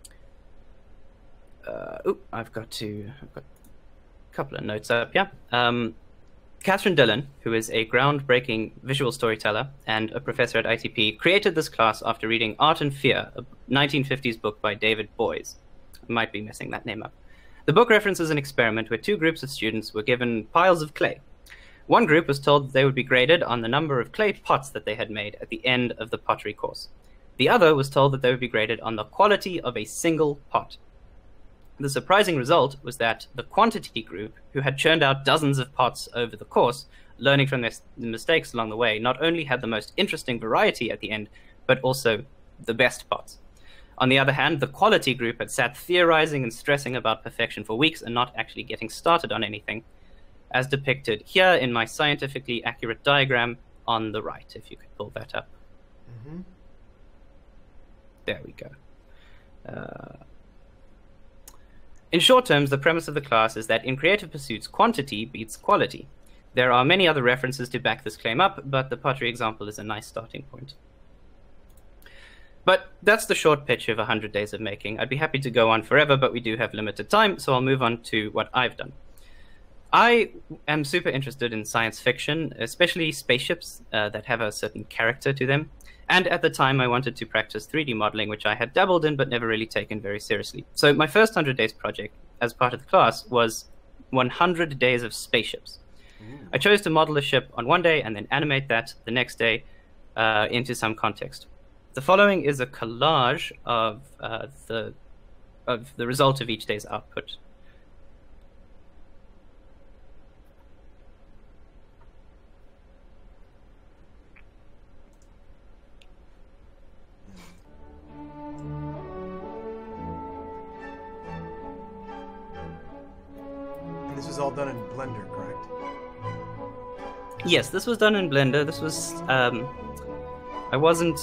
Uh, ooh, I've got to... I've got a couple of notes up, yeah. Um, Catherine Dillon, who is a groundbreaking visual storyteller and a professor at I T P, created this class after reading Art and Fear, a nineteen fifties book by David Boies. I might be messing that name up. The book references an experiment where two groups of students were given piles of clay. One group was told that they would be graded on the number of clay pots that they had made at the end of the pottery course. The other was told that they would be graded on the quality of a single pot. The surprising result was that the quantity group, who had churned out dozens of pots over the course, learning from their mistakes along the way, not only had the most interesting variety at the end, but also the best pots. On the other hand, the quality group had sat theorizing and stressing about perfection for weeks and not actually getting started on anything, as depicted here in my scientifically accurate diagram on the right, if you could pull that up. Mm-hmm. There we go. Uh, In short terms, the premise of the class is that in creative pursuits, quantity beats quality. There are many other references to back this claim up, but the pottery example is a nice starting point. But that's the short pitch of one hundred Days of Making. I'd be happy to go on forever, but we do have limited time, so I'll move on to what I've done. I am super interested in science fiction, especially spaceships uh, that have a certain character to them. And at the time, I wanted to practice three D modeling, which I had dabbled in but never really taken very seriously. So my first one hundred Days project, as part of the class, was one hundred Days of Spaceships. Mm. I chose to model a ship on one day and then animate that the next day uh, into some context. The following is a collage of, uh, the, of the result of each day's output. This was all done in Blender, correct? Yes, this was done in Blender. This was um, I wasn't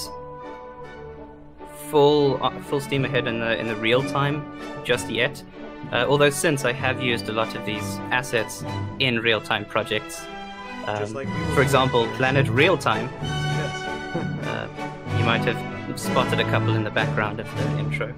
full uh, full steam ahead in the in the real time just yet. Uh, although since I have used a lot of these assets in real time projects, um, just like for example, Planet Real Time. Yes. uh, you might have spotted a couple in the background of the intro.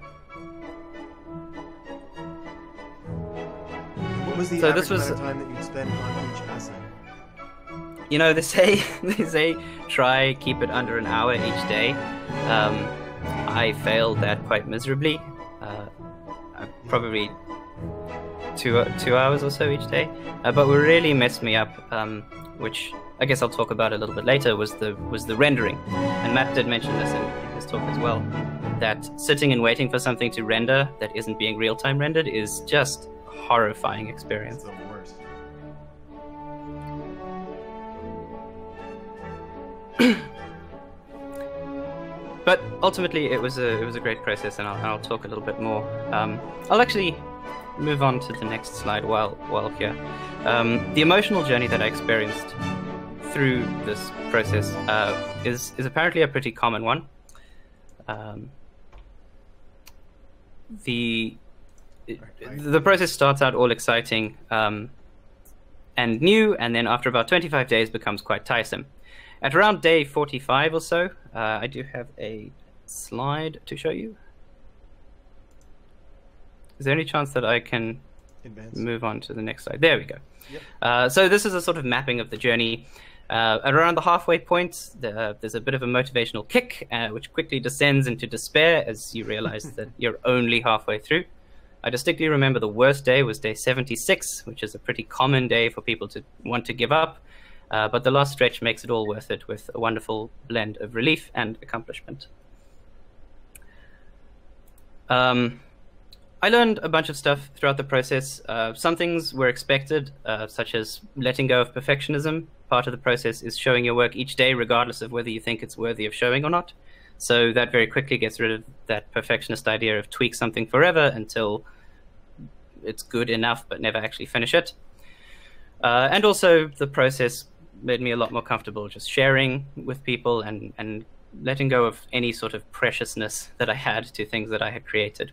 What was the so average this was, amount of time that you'd spend on each asset? You know, they say they say try keep it under an hour each day. Um, I failed that quite miserably. Uh, probably two two hours or so each day. Uh, but what really messed me up, um, which I guess I'll talk about a little bit later, was the was the rendering. And Matt did mention this in, in his talk as well. That sitting and waiting for something to render that isn't being real time rendered is just horrifying experience. It's the worst. But ultimately, it was a it was a great process, and I'll, I'll talk a little bit more. Um, I'll actually move on to the next slide while while here. Um, the emotional journey that I experienced through this process uh, is is apparently a pretty common one. Um, the the process starts out all exciting um, and new, and then after about twenty-five days becomes quite tiresome. At around day forty-five or so, uh, I do have a slide to show you. Is there any chance that I can Advance. move on to the next slide? There we go. Yep. Uh, so this is a sort of mapping of the journey. Uh, at around the halfway point, the, uh, there's a bit of a motivational kick, uh, which quickly descends into despair as you realize that you're only halfway through. I distinctly remember the worst day was day seventy-six, which is a pretty common day for people to want to give up. Uh, but the last stretch makes it all worth it with a wonderful blend of relief and accomplishment. Um, I learned a bunch of stuff throughout the process. Uh, some things were expected, uh, such as letting go of perfectionism. Part of the process is showing your work each day, regardless of whether you think it's worthy of showing or not. So that very quickly gets rid of that perfectionist idea of tweak something forever until it's good enough, but never actually finish it. Uh, and also the process made me a lot more comfortable just sharing with people and, and letting go of any sort of preciousness that I had to things that I had created.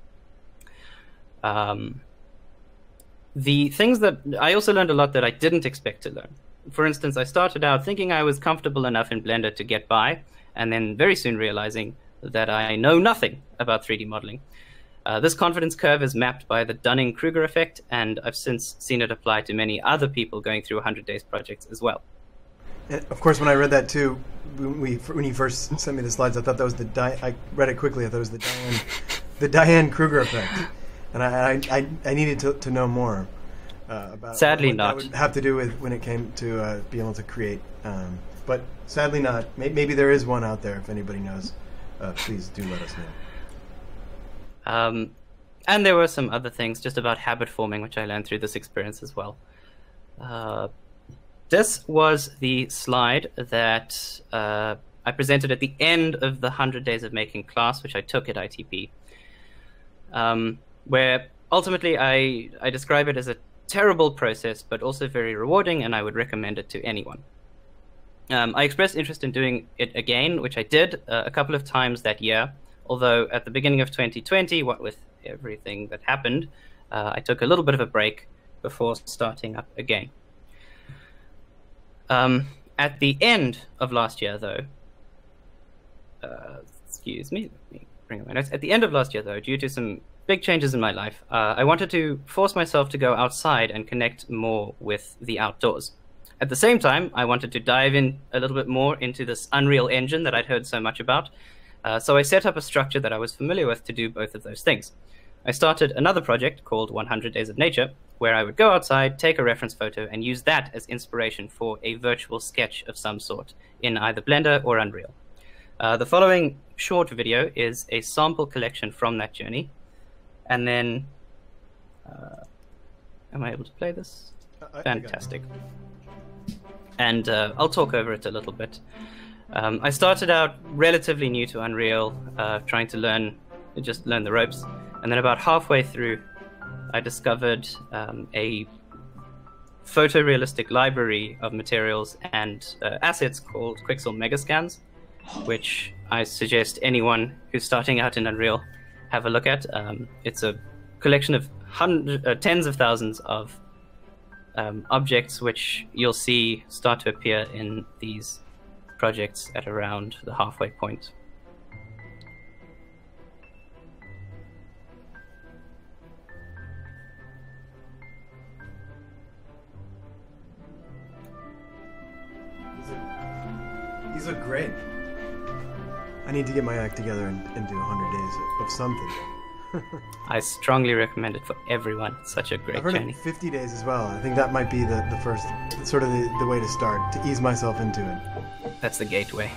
Um, the things that I also learned a lot that I didn't expect to learn. For instance, I started out thinking I was comfortable enough in Blender to get by, and then very soon realizing that I know nothing about three D modeling. Uh, this confidence curve is mapped by the Dunning-Kruger effect, and I've since seen it apply to many other people going through one hundred days projects as well. And of course, when I read that too, when, we, when you first sent me the slides, I thought that was the Di I read it quickly. I thought it was the Diane, the Diane-Kruger effect, and I, I, I, I needed to, to know more uh, about. Sadly, what not. That would have to do with when it came to uh, being able to create, um, but sadly not. Maybe, maybe there is one out there. If anybody knows, uh, please do let us know. Um, and there were some other things just about habit forming, which I learned through this experience as well. Uh, this was the slide that uh, I presented at the end of the one hundred Days of Making class, which I took at I T P, um, where ultimately I, I describe it as a terrible process, but also very rewarding, and I would recommend it to anyone. Um, I expressed interest in doing it again, which I did uh, a couple of times that year. Although at the beginning of twenty twenty, what with everything that happened, uh, I took a little bit of a break before starting up again. Um, at the end of last year, though, uh, excuse me, let me bring up my notes. At the end of last year, though, due to some big changes in my life, uh, I wanted to force myself to go outside and connect more with the outdoors. At the same time, I wanted to dive in a little bit more into this Unreal Engine that I'd heard so much about. Uh, so I set up a structure that I was familiar with to do both of those things. I started another project called one hundred Days of Nature, where I would go outside, take a reference photo, and use that as inspiration for a virtual sketch of some sort in either Blender or Unreal. Uh, the following short video is a sample collection from that journey. And then, uh, am I able to play this? I, Fantastic. And uh, I'll talk over it a little bit. Um, I started out relatively new to Unreal, uh, trying to learn, just learn the ropes. And then about halfway through, I discovered um, a photorealistic library of materials and uh, assets called Quixel Megascans, which I suggest anyone who's starting out in Unreal have a look at. Um, it's a collection of hundreds, uh, tens of thousands of um, objects, which you'll see start to appear in these projects at around the halfway point. These look, these look great. I need to get my act together and, and do one hundred days of, of something. I strongly recommend it for everyone. It's such a great I've heard journey. Of fifty days as well. I think that might be the, the first, sort of the, the way to start, to ease myself into it. That's the gateway.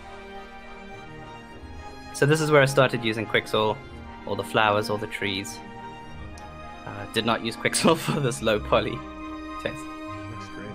So this is where I started using Quixel, all the flowers, all the trees. Uh, did not use Quixel for this low poly test. Looks great.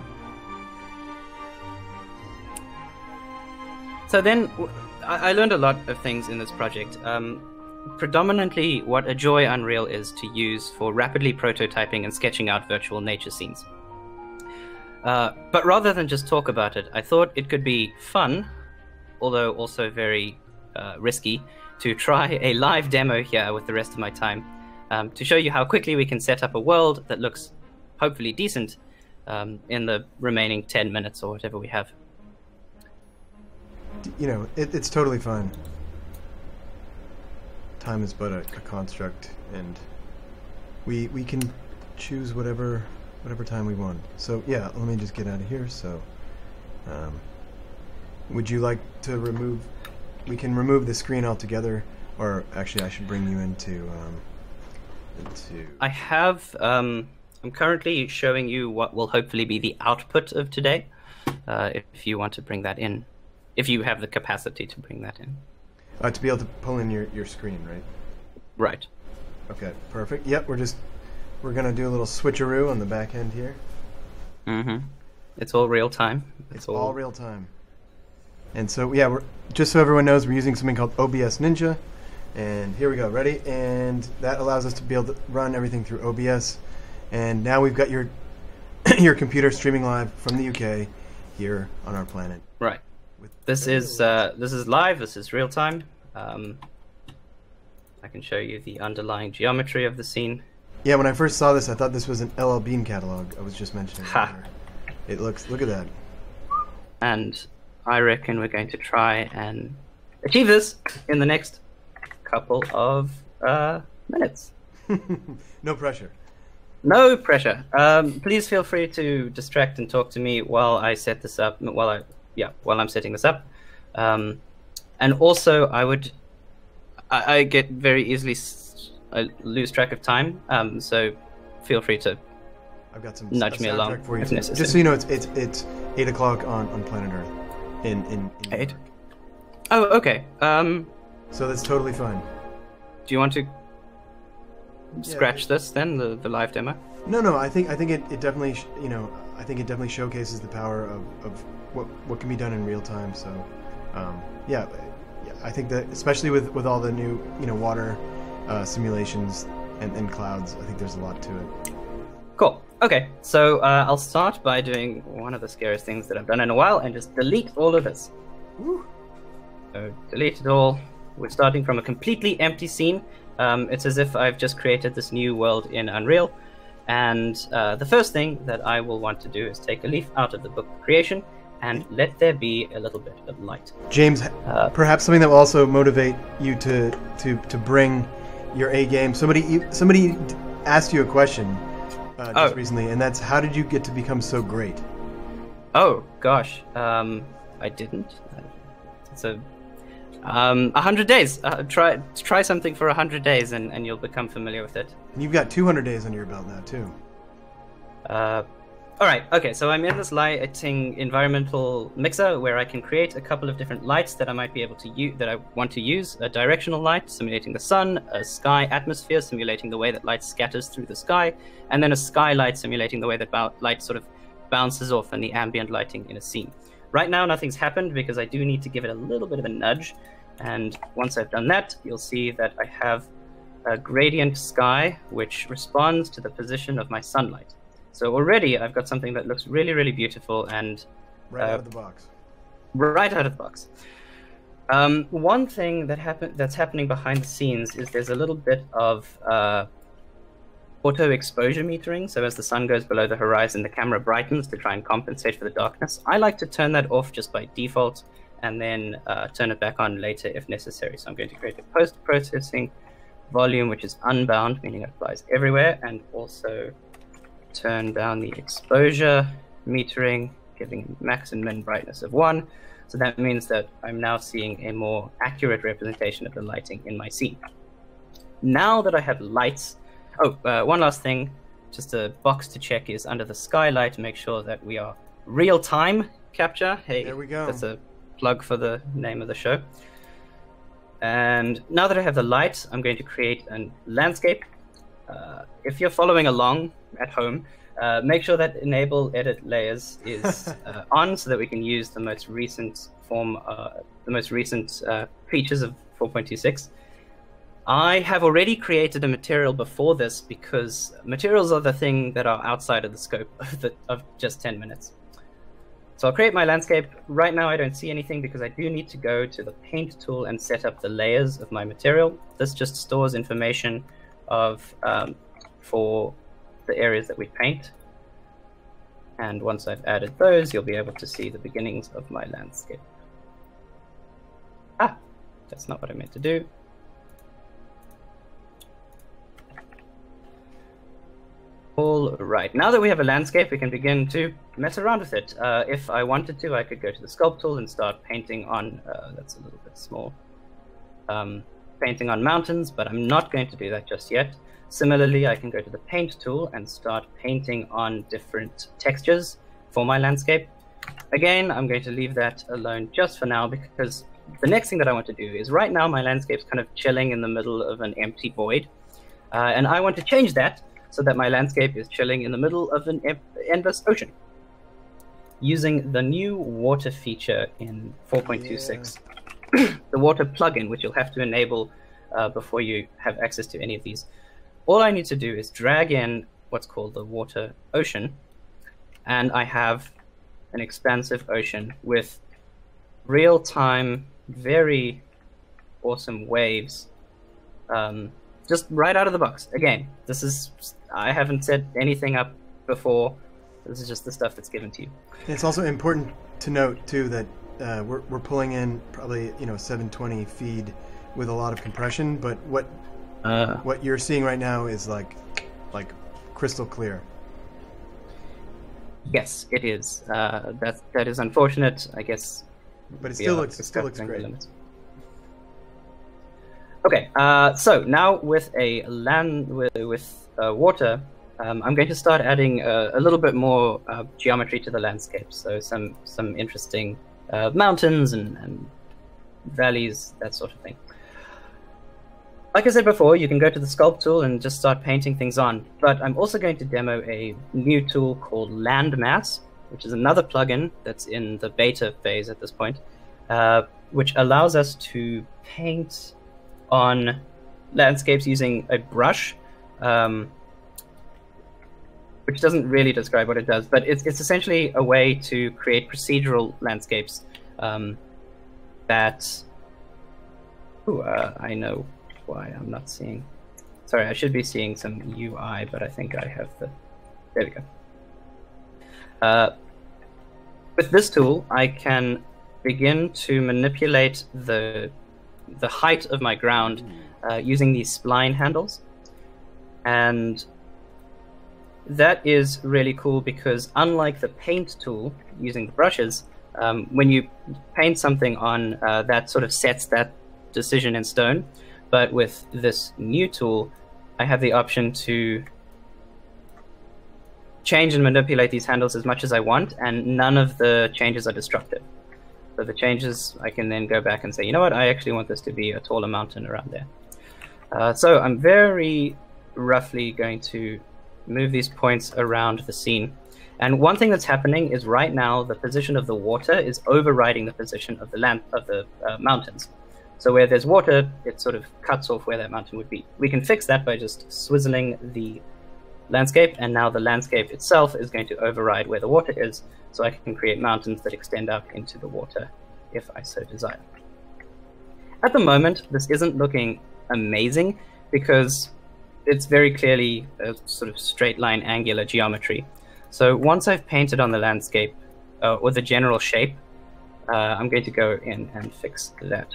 So then, I, I learned a lot of things in this project. Um, predominantly what a joy Unreal is to use for rapidly prototyping and sketching out virtual nature scenes. Uh, but rather than just talk about it, I thought it could be fun, although also very uh, risky, to try a live demo here with the rest of my time, um, to show you how quickly we can set up a world that looks hopefully decent um, in the remaining ten minutes or whatever we have. You know, it, it's totally fine. Time is but a, a construct, and we we can choose whatever whatever time we want. So yeah, let me just get out of here. So, um, would you like to remove? We can remove the screen altogether, or actually, I should bring you into um, into. I have. Um, I'm currently showing you what will hopefully be the output of today. Uh, if you want to bring that in, if you have the capacity to bring that in. Uh, to be able to pull in your, your screen, right? Right. Okay, perfect. Yep, we're just we're gonna do a little switcheroo on the back end here. Mm-hmm. It's all real time. It's, it's all, all real time. And so yeah, we're just so everyone knows, we're using something called O B S Ninja. And here we go, ready? And that allows us to be able to run everything through O B S. And now we've got your your computer streaming live from the U K here on our planet. Right. This is uh, this is live. This is real time. Um, I can show you the underlying geometry of the scene. Yeah, when I first saw this, I thought this was an L L Bean catalog. I was just mentioning. Ha. Earlier. It looks. Look at that. And I reckon we're going to try and achieve this in the next couple of uh, minutes. No pressure. No pressure. Um, please feel free to distract and talk to me while I set this up. While I. Yeah, while I'm setting this up. Um, and also, I would, I, I get very easily, s I lose track of time, um, so feel free to I've got some nudge me along for you. if necessary. Just so you know, it's it's it's eight o'clock on, on planet Earth, in in, in Eight? Oh, okay. Um, so that's totally fine. do you want to Yeah. scratch this then, the, the live demo? No, no, I think I think it, it definitely sh you know I think it definitely showcases the power of, of what what can be done in real time. So, um, yeah, yeah, I think that especially with, with all the new you know water uh, simulations and, and clouds, I think there's a lot to it. Cool. Okay, so uh, I'll start by doing one of the scariest things that I've done in a while and just delete all of this. Woo. So delete it all. We're starting from a completely empty scene. Um, it's as if I've just created this new world in Unreal. And uh, the first thing that I will want to do is take a leaf out of the book of creation and let there be a little bit of light. James, Uh, perhaps something that will also motivate you to to, to bring your A game. Somebody somebody asked you a question uh, just Oh. recently, and that's how did you get to become so great? Oh gosh, um, I didn't. It's a um, a hundred days. Uh, try try something for a hundred days, and, and you'll become familiar with it. And you've got two hundred days under your belt now too. Uh, all right. Okay. So I'm in this lighting environmental mixer where I can create a couple of different lights that I might be able to use. That I want to use a directional light simulating the sun, a sky atmosphere simulating the way that light scatters through the sky, and then a skylight simulating the way that bou- light sort of bounces off in the ambient lighting in a scene. Right now, nothing's happened because I do need to give it a little bit of a nudge. And once I've done that, you'll see that I have a gradient sky which responds to the position of my sunlight. So already I've got something that looks really, really beautiful and Right uh, out of the box. right out of the box. Um, one thing that happen that's happening behind the scenes is there's a little bit of uh, auto exposure metering. So as the sun goes below the horizon, the camera brightens to try and compensate for the darkness. I like to turn that off just by default and then uh, turn it back on later if necessary. So I'm going to create a post-processing volume which is unbound, meaning it applies everywhere, and also turn down the exposure metering, giving max and min brightness of one. So that means that I'm now seeing a more accurate representation of the lighting in my scene. Now that I have lights, oh, uh, one last thing, just a box to check is under the skylight, make sure that we are real-time capture. Hey, There we go. That's a plug for the name of the show. And now that I have the light, I'm going to create a landscape. Uh, if you're following along at home, uh, make sure that enable edit layers is uh, on so that we can use the most recent form, uh, the most recent uh, features of four point two six. I have already created a material before this because materials are the thing that are outside of the scope of, the, of just ten minutes. So I'll create my landscape. Right now I don't see anything because I do need to go to the paint tool and set up the layers of my material. This just stores information of um, for the areas that we paint. And once I've added those, you'll be able to see the beginnings of my landscape. Ah, that's not what I meant to do. All right, now that we have a landscape, we can begin to mess around with it. Uh, if I wanted to, I could go to the sculpt tool and start painting on, uh, that's a little bit small, um, painting on mountains, but I'm not going to do that just yet. Similarly, I can go to the paint tool and start painting on different textures for my landscape. Again, I'm going to leave that alone just for now because the next thing that I want to do is right now my landscape's kind of chilling in the middle of an empty void, uh, and I want to change that so that my landscape is chilling in the middle of an endless ocean. Using the new water feature in four point two six, yeah. The water plugin, which you'll have to enable uh, before you have access to any of these. All I need to do is drag in what's called the water ocean, and I have an expansive ocean with real-time, very awesome waves, um, just right out of the box. Again, this is, I haven't set anything up before. This is just the stuff that's given to you. It's also important to note too that uh, we're we're pulling in probably you know seven twenty feed with a lot of compression, but what uh, what you're seeing right now is like like crystal clear. Yes, it is. Uh, that that is unfortunate, I guess. But it still looks it still looks great. Limits. Okay, uh, so now with a land with, with uh, water, um, I'm going to start adding uh, a little bit more uh, geometry to the landscape. So some some interesting uh, mountains and, and valleys, that sort of thing. Like I said before, you can go to the sculpt tool and just start painting things on. But I'm also going to demo a new tool called Landmass, which is another plugin that's in the beta phase at this point, uh, which allows us to paint on landscapes using a brush, um, which doesn't really describe what it does, but it's, it's essentially a way to create procedural landscapes um, that... Ooh, uh, I know why I'm not seeing... Sorry, I should be seeing some U I, but I think I have the... There we go. Uh, with this tool, I can begin to manipulate the the height of my ground uh, using these spline handles, and that is really cool because unlike the paint tool using the brushes, um, when you paint something on, uh, that sort of sets that decision in stone. But with this new tool, I have the option to change and manipulate these handles as much as I want, and none of the changes are destructive. So the changes, I can then go back and say, you know what, I actually want this to be a taller mountain around there. Uh, so I'm very roughly going to move these points around the scene. And one thing that's happening is right now the position of the water is overriding the position of the land of the uh, mountains. So where there's water, it sort of cuts off where that mountain would be. We can fix that by just swizzling the landscape, and now the landscape itself is going to override where the water is, so I can create mountains that extend out into the water if I so desire. At the moment, this isn't looking amazing because it's very clearly a sort of straight line angular geometry. So once I've painted on the landscape, uh, or the general shape, uh, I'm going to go in and fix that.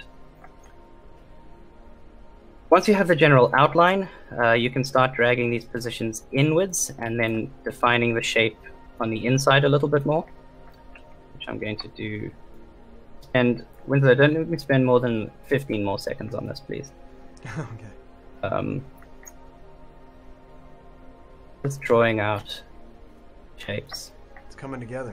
Once you have the general outline, uh, you can start dragging these positions inwards and then defining the shape on the inside a little bit more, which I'm going to do. And Winslow, don't let me spend more than fifteen more seconds on this, please. Okay. Um, just drawing out shapes. It's coming together.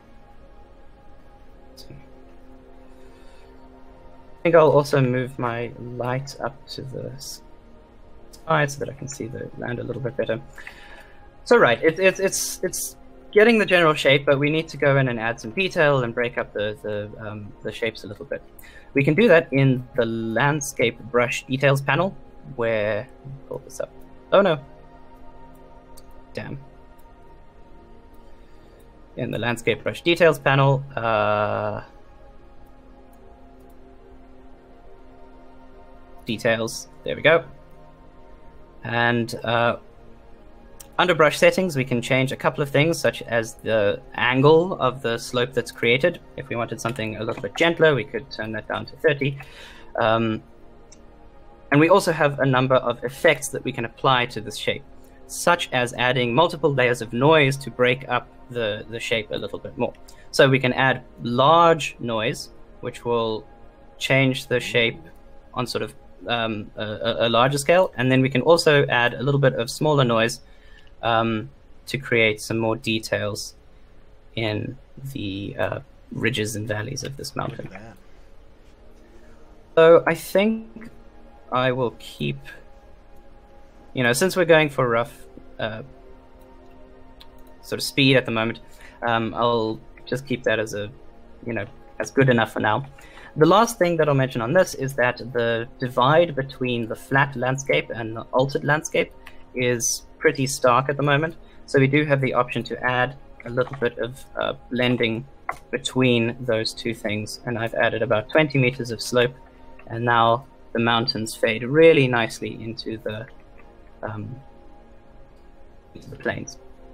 I think I'll also move my light up to the side so that I can see the land a little bit better. So right, it, it, it's it's getting the general shape, but we need to go in and add some detail and break up the the, um, the shapes a little bit. We can do that in the landscape brush details panel. where... Pull this up. Oh no. Damn. In the landscape brush details panel, uh, details, there we go. And uh, under brush settings, we can change a couple of things, such as the angle of the slope that's created. If we wanted something a little bit gentler, we could turn that down to thirty. Um, and we also have a number of effects that we can apply to this shape, such as adding multiple layers of noise to break up the, the shape a little bit more. So we can add large noise, which will change the shape on sort of um, a, a larger scale. And then we can also add a little bit of smaller noise um, to create some more details in the uh, ridges and valleys of this mountain. So I think I will keep, you know, since we're going for rough uh, sort of speed at the moment, um, I'll just keep that as a, you know, as good enough for now. The last thing that I'll mention on this is that the divide between the flat landscape and the altered landscape is pretty stark at the moment. So we do have the option to add a little bit of uh, blending between those two things. And I've added about twenty meters of slope, and now the mountains fade really nicely into the um, into the plains.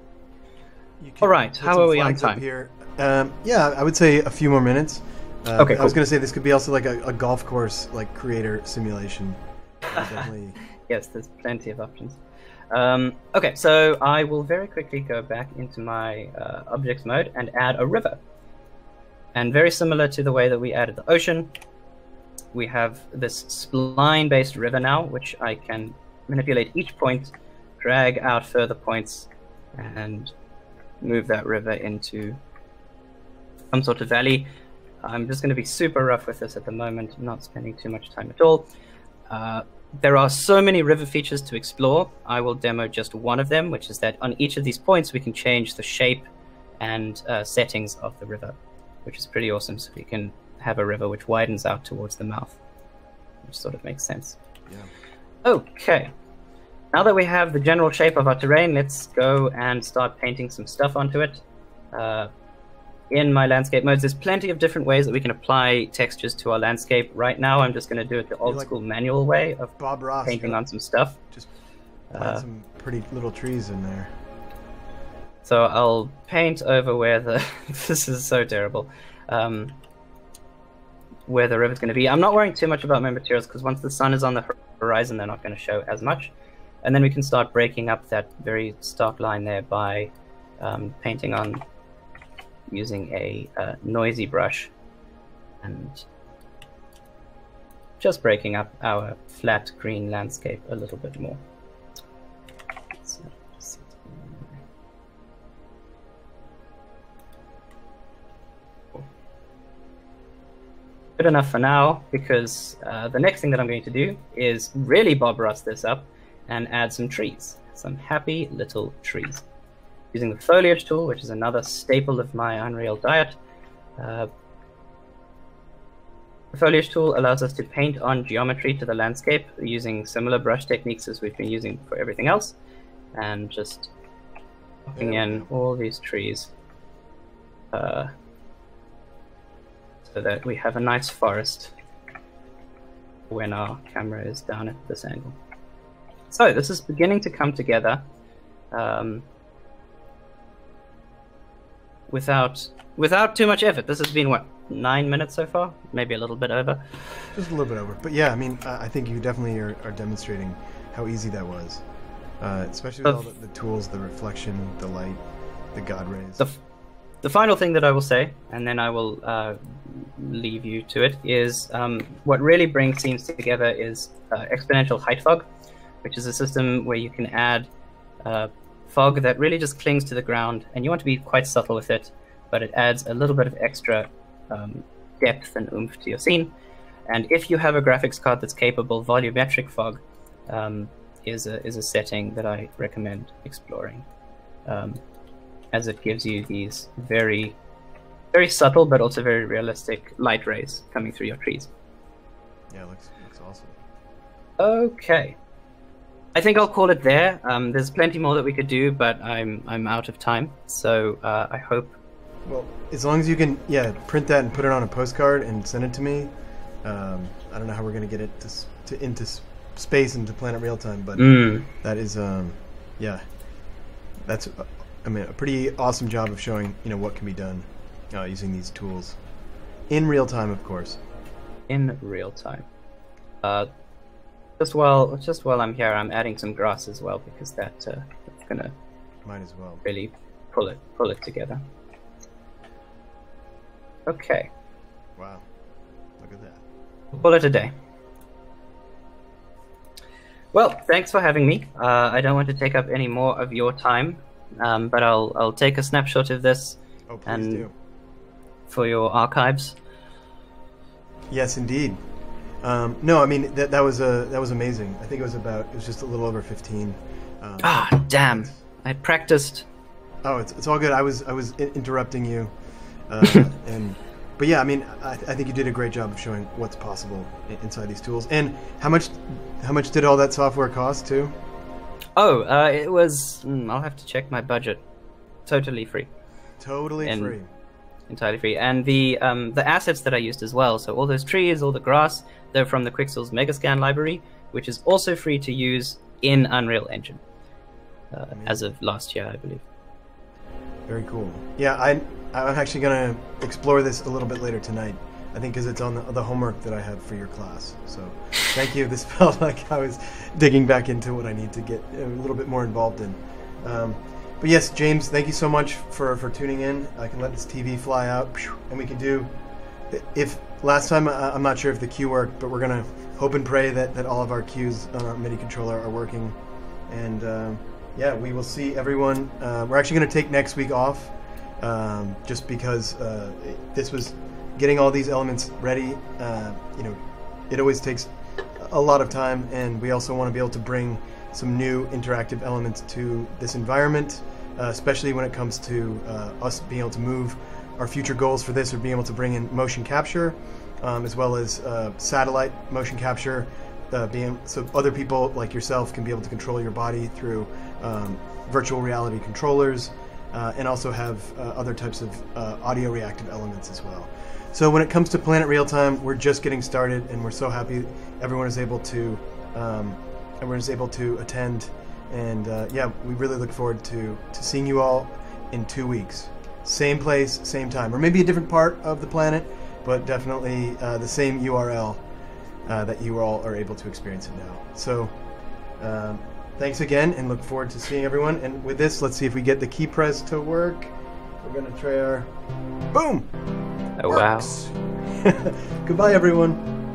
All right, how are we on time? Here. Um, yeah, I would say a few more minutes. Uh, okay, cool. I was going to say this could be also like a, a golf course, like creator simulation. Definitely... Yes, there's plenty of options. Um, okay, so I will very quickly go back into my uh, objects mode and add a river. And very similar to the way that we added the ocean, we have this spline-based river now, which I can manipulate each point, drag out further points, and move that river into some sort of valley. I'm just going to be super rough with this at the moment, not spending too much time at all. Uh, there are so many river features to explore. I will demo just one of them, which is that on each of these points we can change the shape and uh, settings of the river, which is pretty awesome. So we can have a river which widens out towards the mouth, which sort of makes sense. Yeah. Okay. Now that we have the general shape of our terrain, let's go and start painting some stuff onto it. Uh, in my landscape modes, there's plenty of different ways that we can apply textures to our landscape. Right now, I'm just going to do it the old like school manual way of Bob Ross, painting yeah. on some stuff. Just plant uh, some pretty little trees in there. So I'll paint over where the... this is so terrible. Um, where the river's going to be. I'm not worrying too much about my materials, because once the sun is on the horizon, they're not going to show as much. And then we can start breaking up that very stark line there by um, painting on using a uh, noisy brush and just breaking up our flat green landscape a little bit more. So, good enough for now, because uh, the next thing that I'm going to do is really Bob Ross this up and add some trees, some happy little trees. Using the foliage tool, which is another staple of my Unreal diet. Uh, the foliage tool allows us to paint on geometry to the landscape using similar brush techniques as we've been using for everything else, and just popping in all these trees uh, so that we have a nice forest when our camera is down at this angle. So this is beginning to come together um, without without too much effort. This has been, what, nine minutes so far? Maybe a little bit over. Just a little bit over. But yeah, I mean, uh, I think you definitely are, are demonstrating how easy that was. Uh, especially with all the, the tools, the reflection, the light, the God rays. The, the final thing that I will say, and then I will uh, leave you to it, is um, what really brings scenes together is uh, exponential height fog, which is a system where you can add uh, fog that really just clings to the ground, and you want to be quite subtle with it, but it adds a little bit of extra um, depth and oomph to your scene. And if you have a graphics card that's capable, volumetric fog um, is a is a setting that I recommend exploring, um, as it gives you these very, very subtle but also very realistic light rays coming through your trees. Yeah, it looks looks awesome. Okay. I think I'll call it there. Um, there's plenty more that we could do, but I'm I'm out of time. So uh, I hope. Well, as long as you can, yeah, print that and put it on a postcard and send it to me. Um, I don't know how we're gonna get it to, to into space into Planet Real Time, but mm. that is, um, yeah, that's, uh, I mean, a pretty awesome job of showing, you know, what can be done uh, using these tools in real time, of course. In real time. Uh, just while just while I'm here, I'm adding some grass as well because that uh, that's gonna might as well really pull it pull it together. Okay. Wow. Look at that. We'll call it a day. Well, thanks for having me. Uh, I don't want to take up any more of your time, um, but I'll I'll take a snapshot of this. Oh, please and do. For your archives. Yes, indeed. Um, no, I mean that that was a that was amazing. I think it was about it was just a little over fifteen. Um, ah, damn! I practiced. Oh, it's it's all good. I was I was I- interrupting you, uh, and but yeah, I mean I, I think you did a great job of showing what's possible in, inside these tools. And how much how much did all that software cost too? Oh, uh, it was. Mm, I'll have to check my budget. Totally free. Totally and, free. Entirely free, and the um, the assets that I used as well. So all those trees, all the grass, they're from the Quixels Megascan library, which is also free to use in Unreal Engine, uh, as of last year, I believe. Very cool. Yeah, I I'm actually gonna explore this a little bit later tonight. I think because it's on the, the homework that I have for your class. So thank you. This felt like I was digging back into what I need to get a little bit more involved in. Um, But yes, James, thank you so much for, for tuning in. I can let this T V fly out, and we can do. If last time I, I'm not sure if the cue worked, but we're gonna hope and pray that, that all of our cues on our MIDI controller are working. And um, yeah, we will see everyone. Uh, we're actually gonna take next week off, um, just because uh, it, this was getting all these elements ready. Uh, you know, it always takes a lot of time, and we also want to be able to bring some new interactive elements to this environment, uh, especially when it comes to uh, us being able to move. Our future goals for this are being able to bring in motion capture, um, as well as uh, satellite motion capture, uh, being so other people like yourself can be able to control your body through um, virtual reality controllers, uh, and also have uh, other types of uh, audio reactive elements as well. So when it comes to Planet Real Time, we're just getting started, and we're so happy everyone is able to um, everyone is able to attend. And uh, yeah, we really look forward to to seeing you all in two weeks. Same place, same time, or maybe a different part of the planet, but definitely uh, the same U R L uh, that you all are able to experience it now. So um, thanks again, and look forward to seeing everyone. And with this, let's see if we get the key press to work. We're gonna try our boom. Oh, wow. Goodbye, everyone.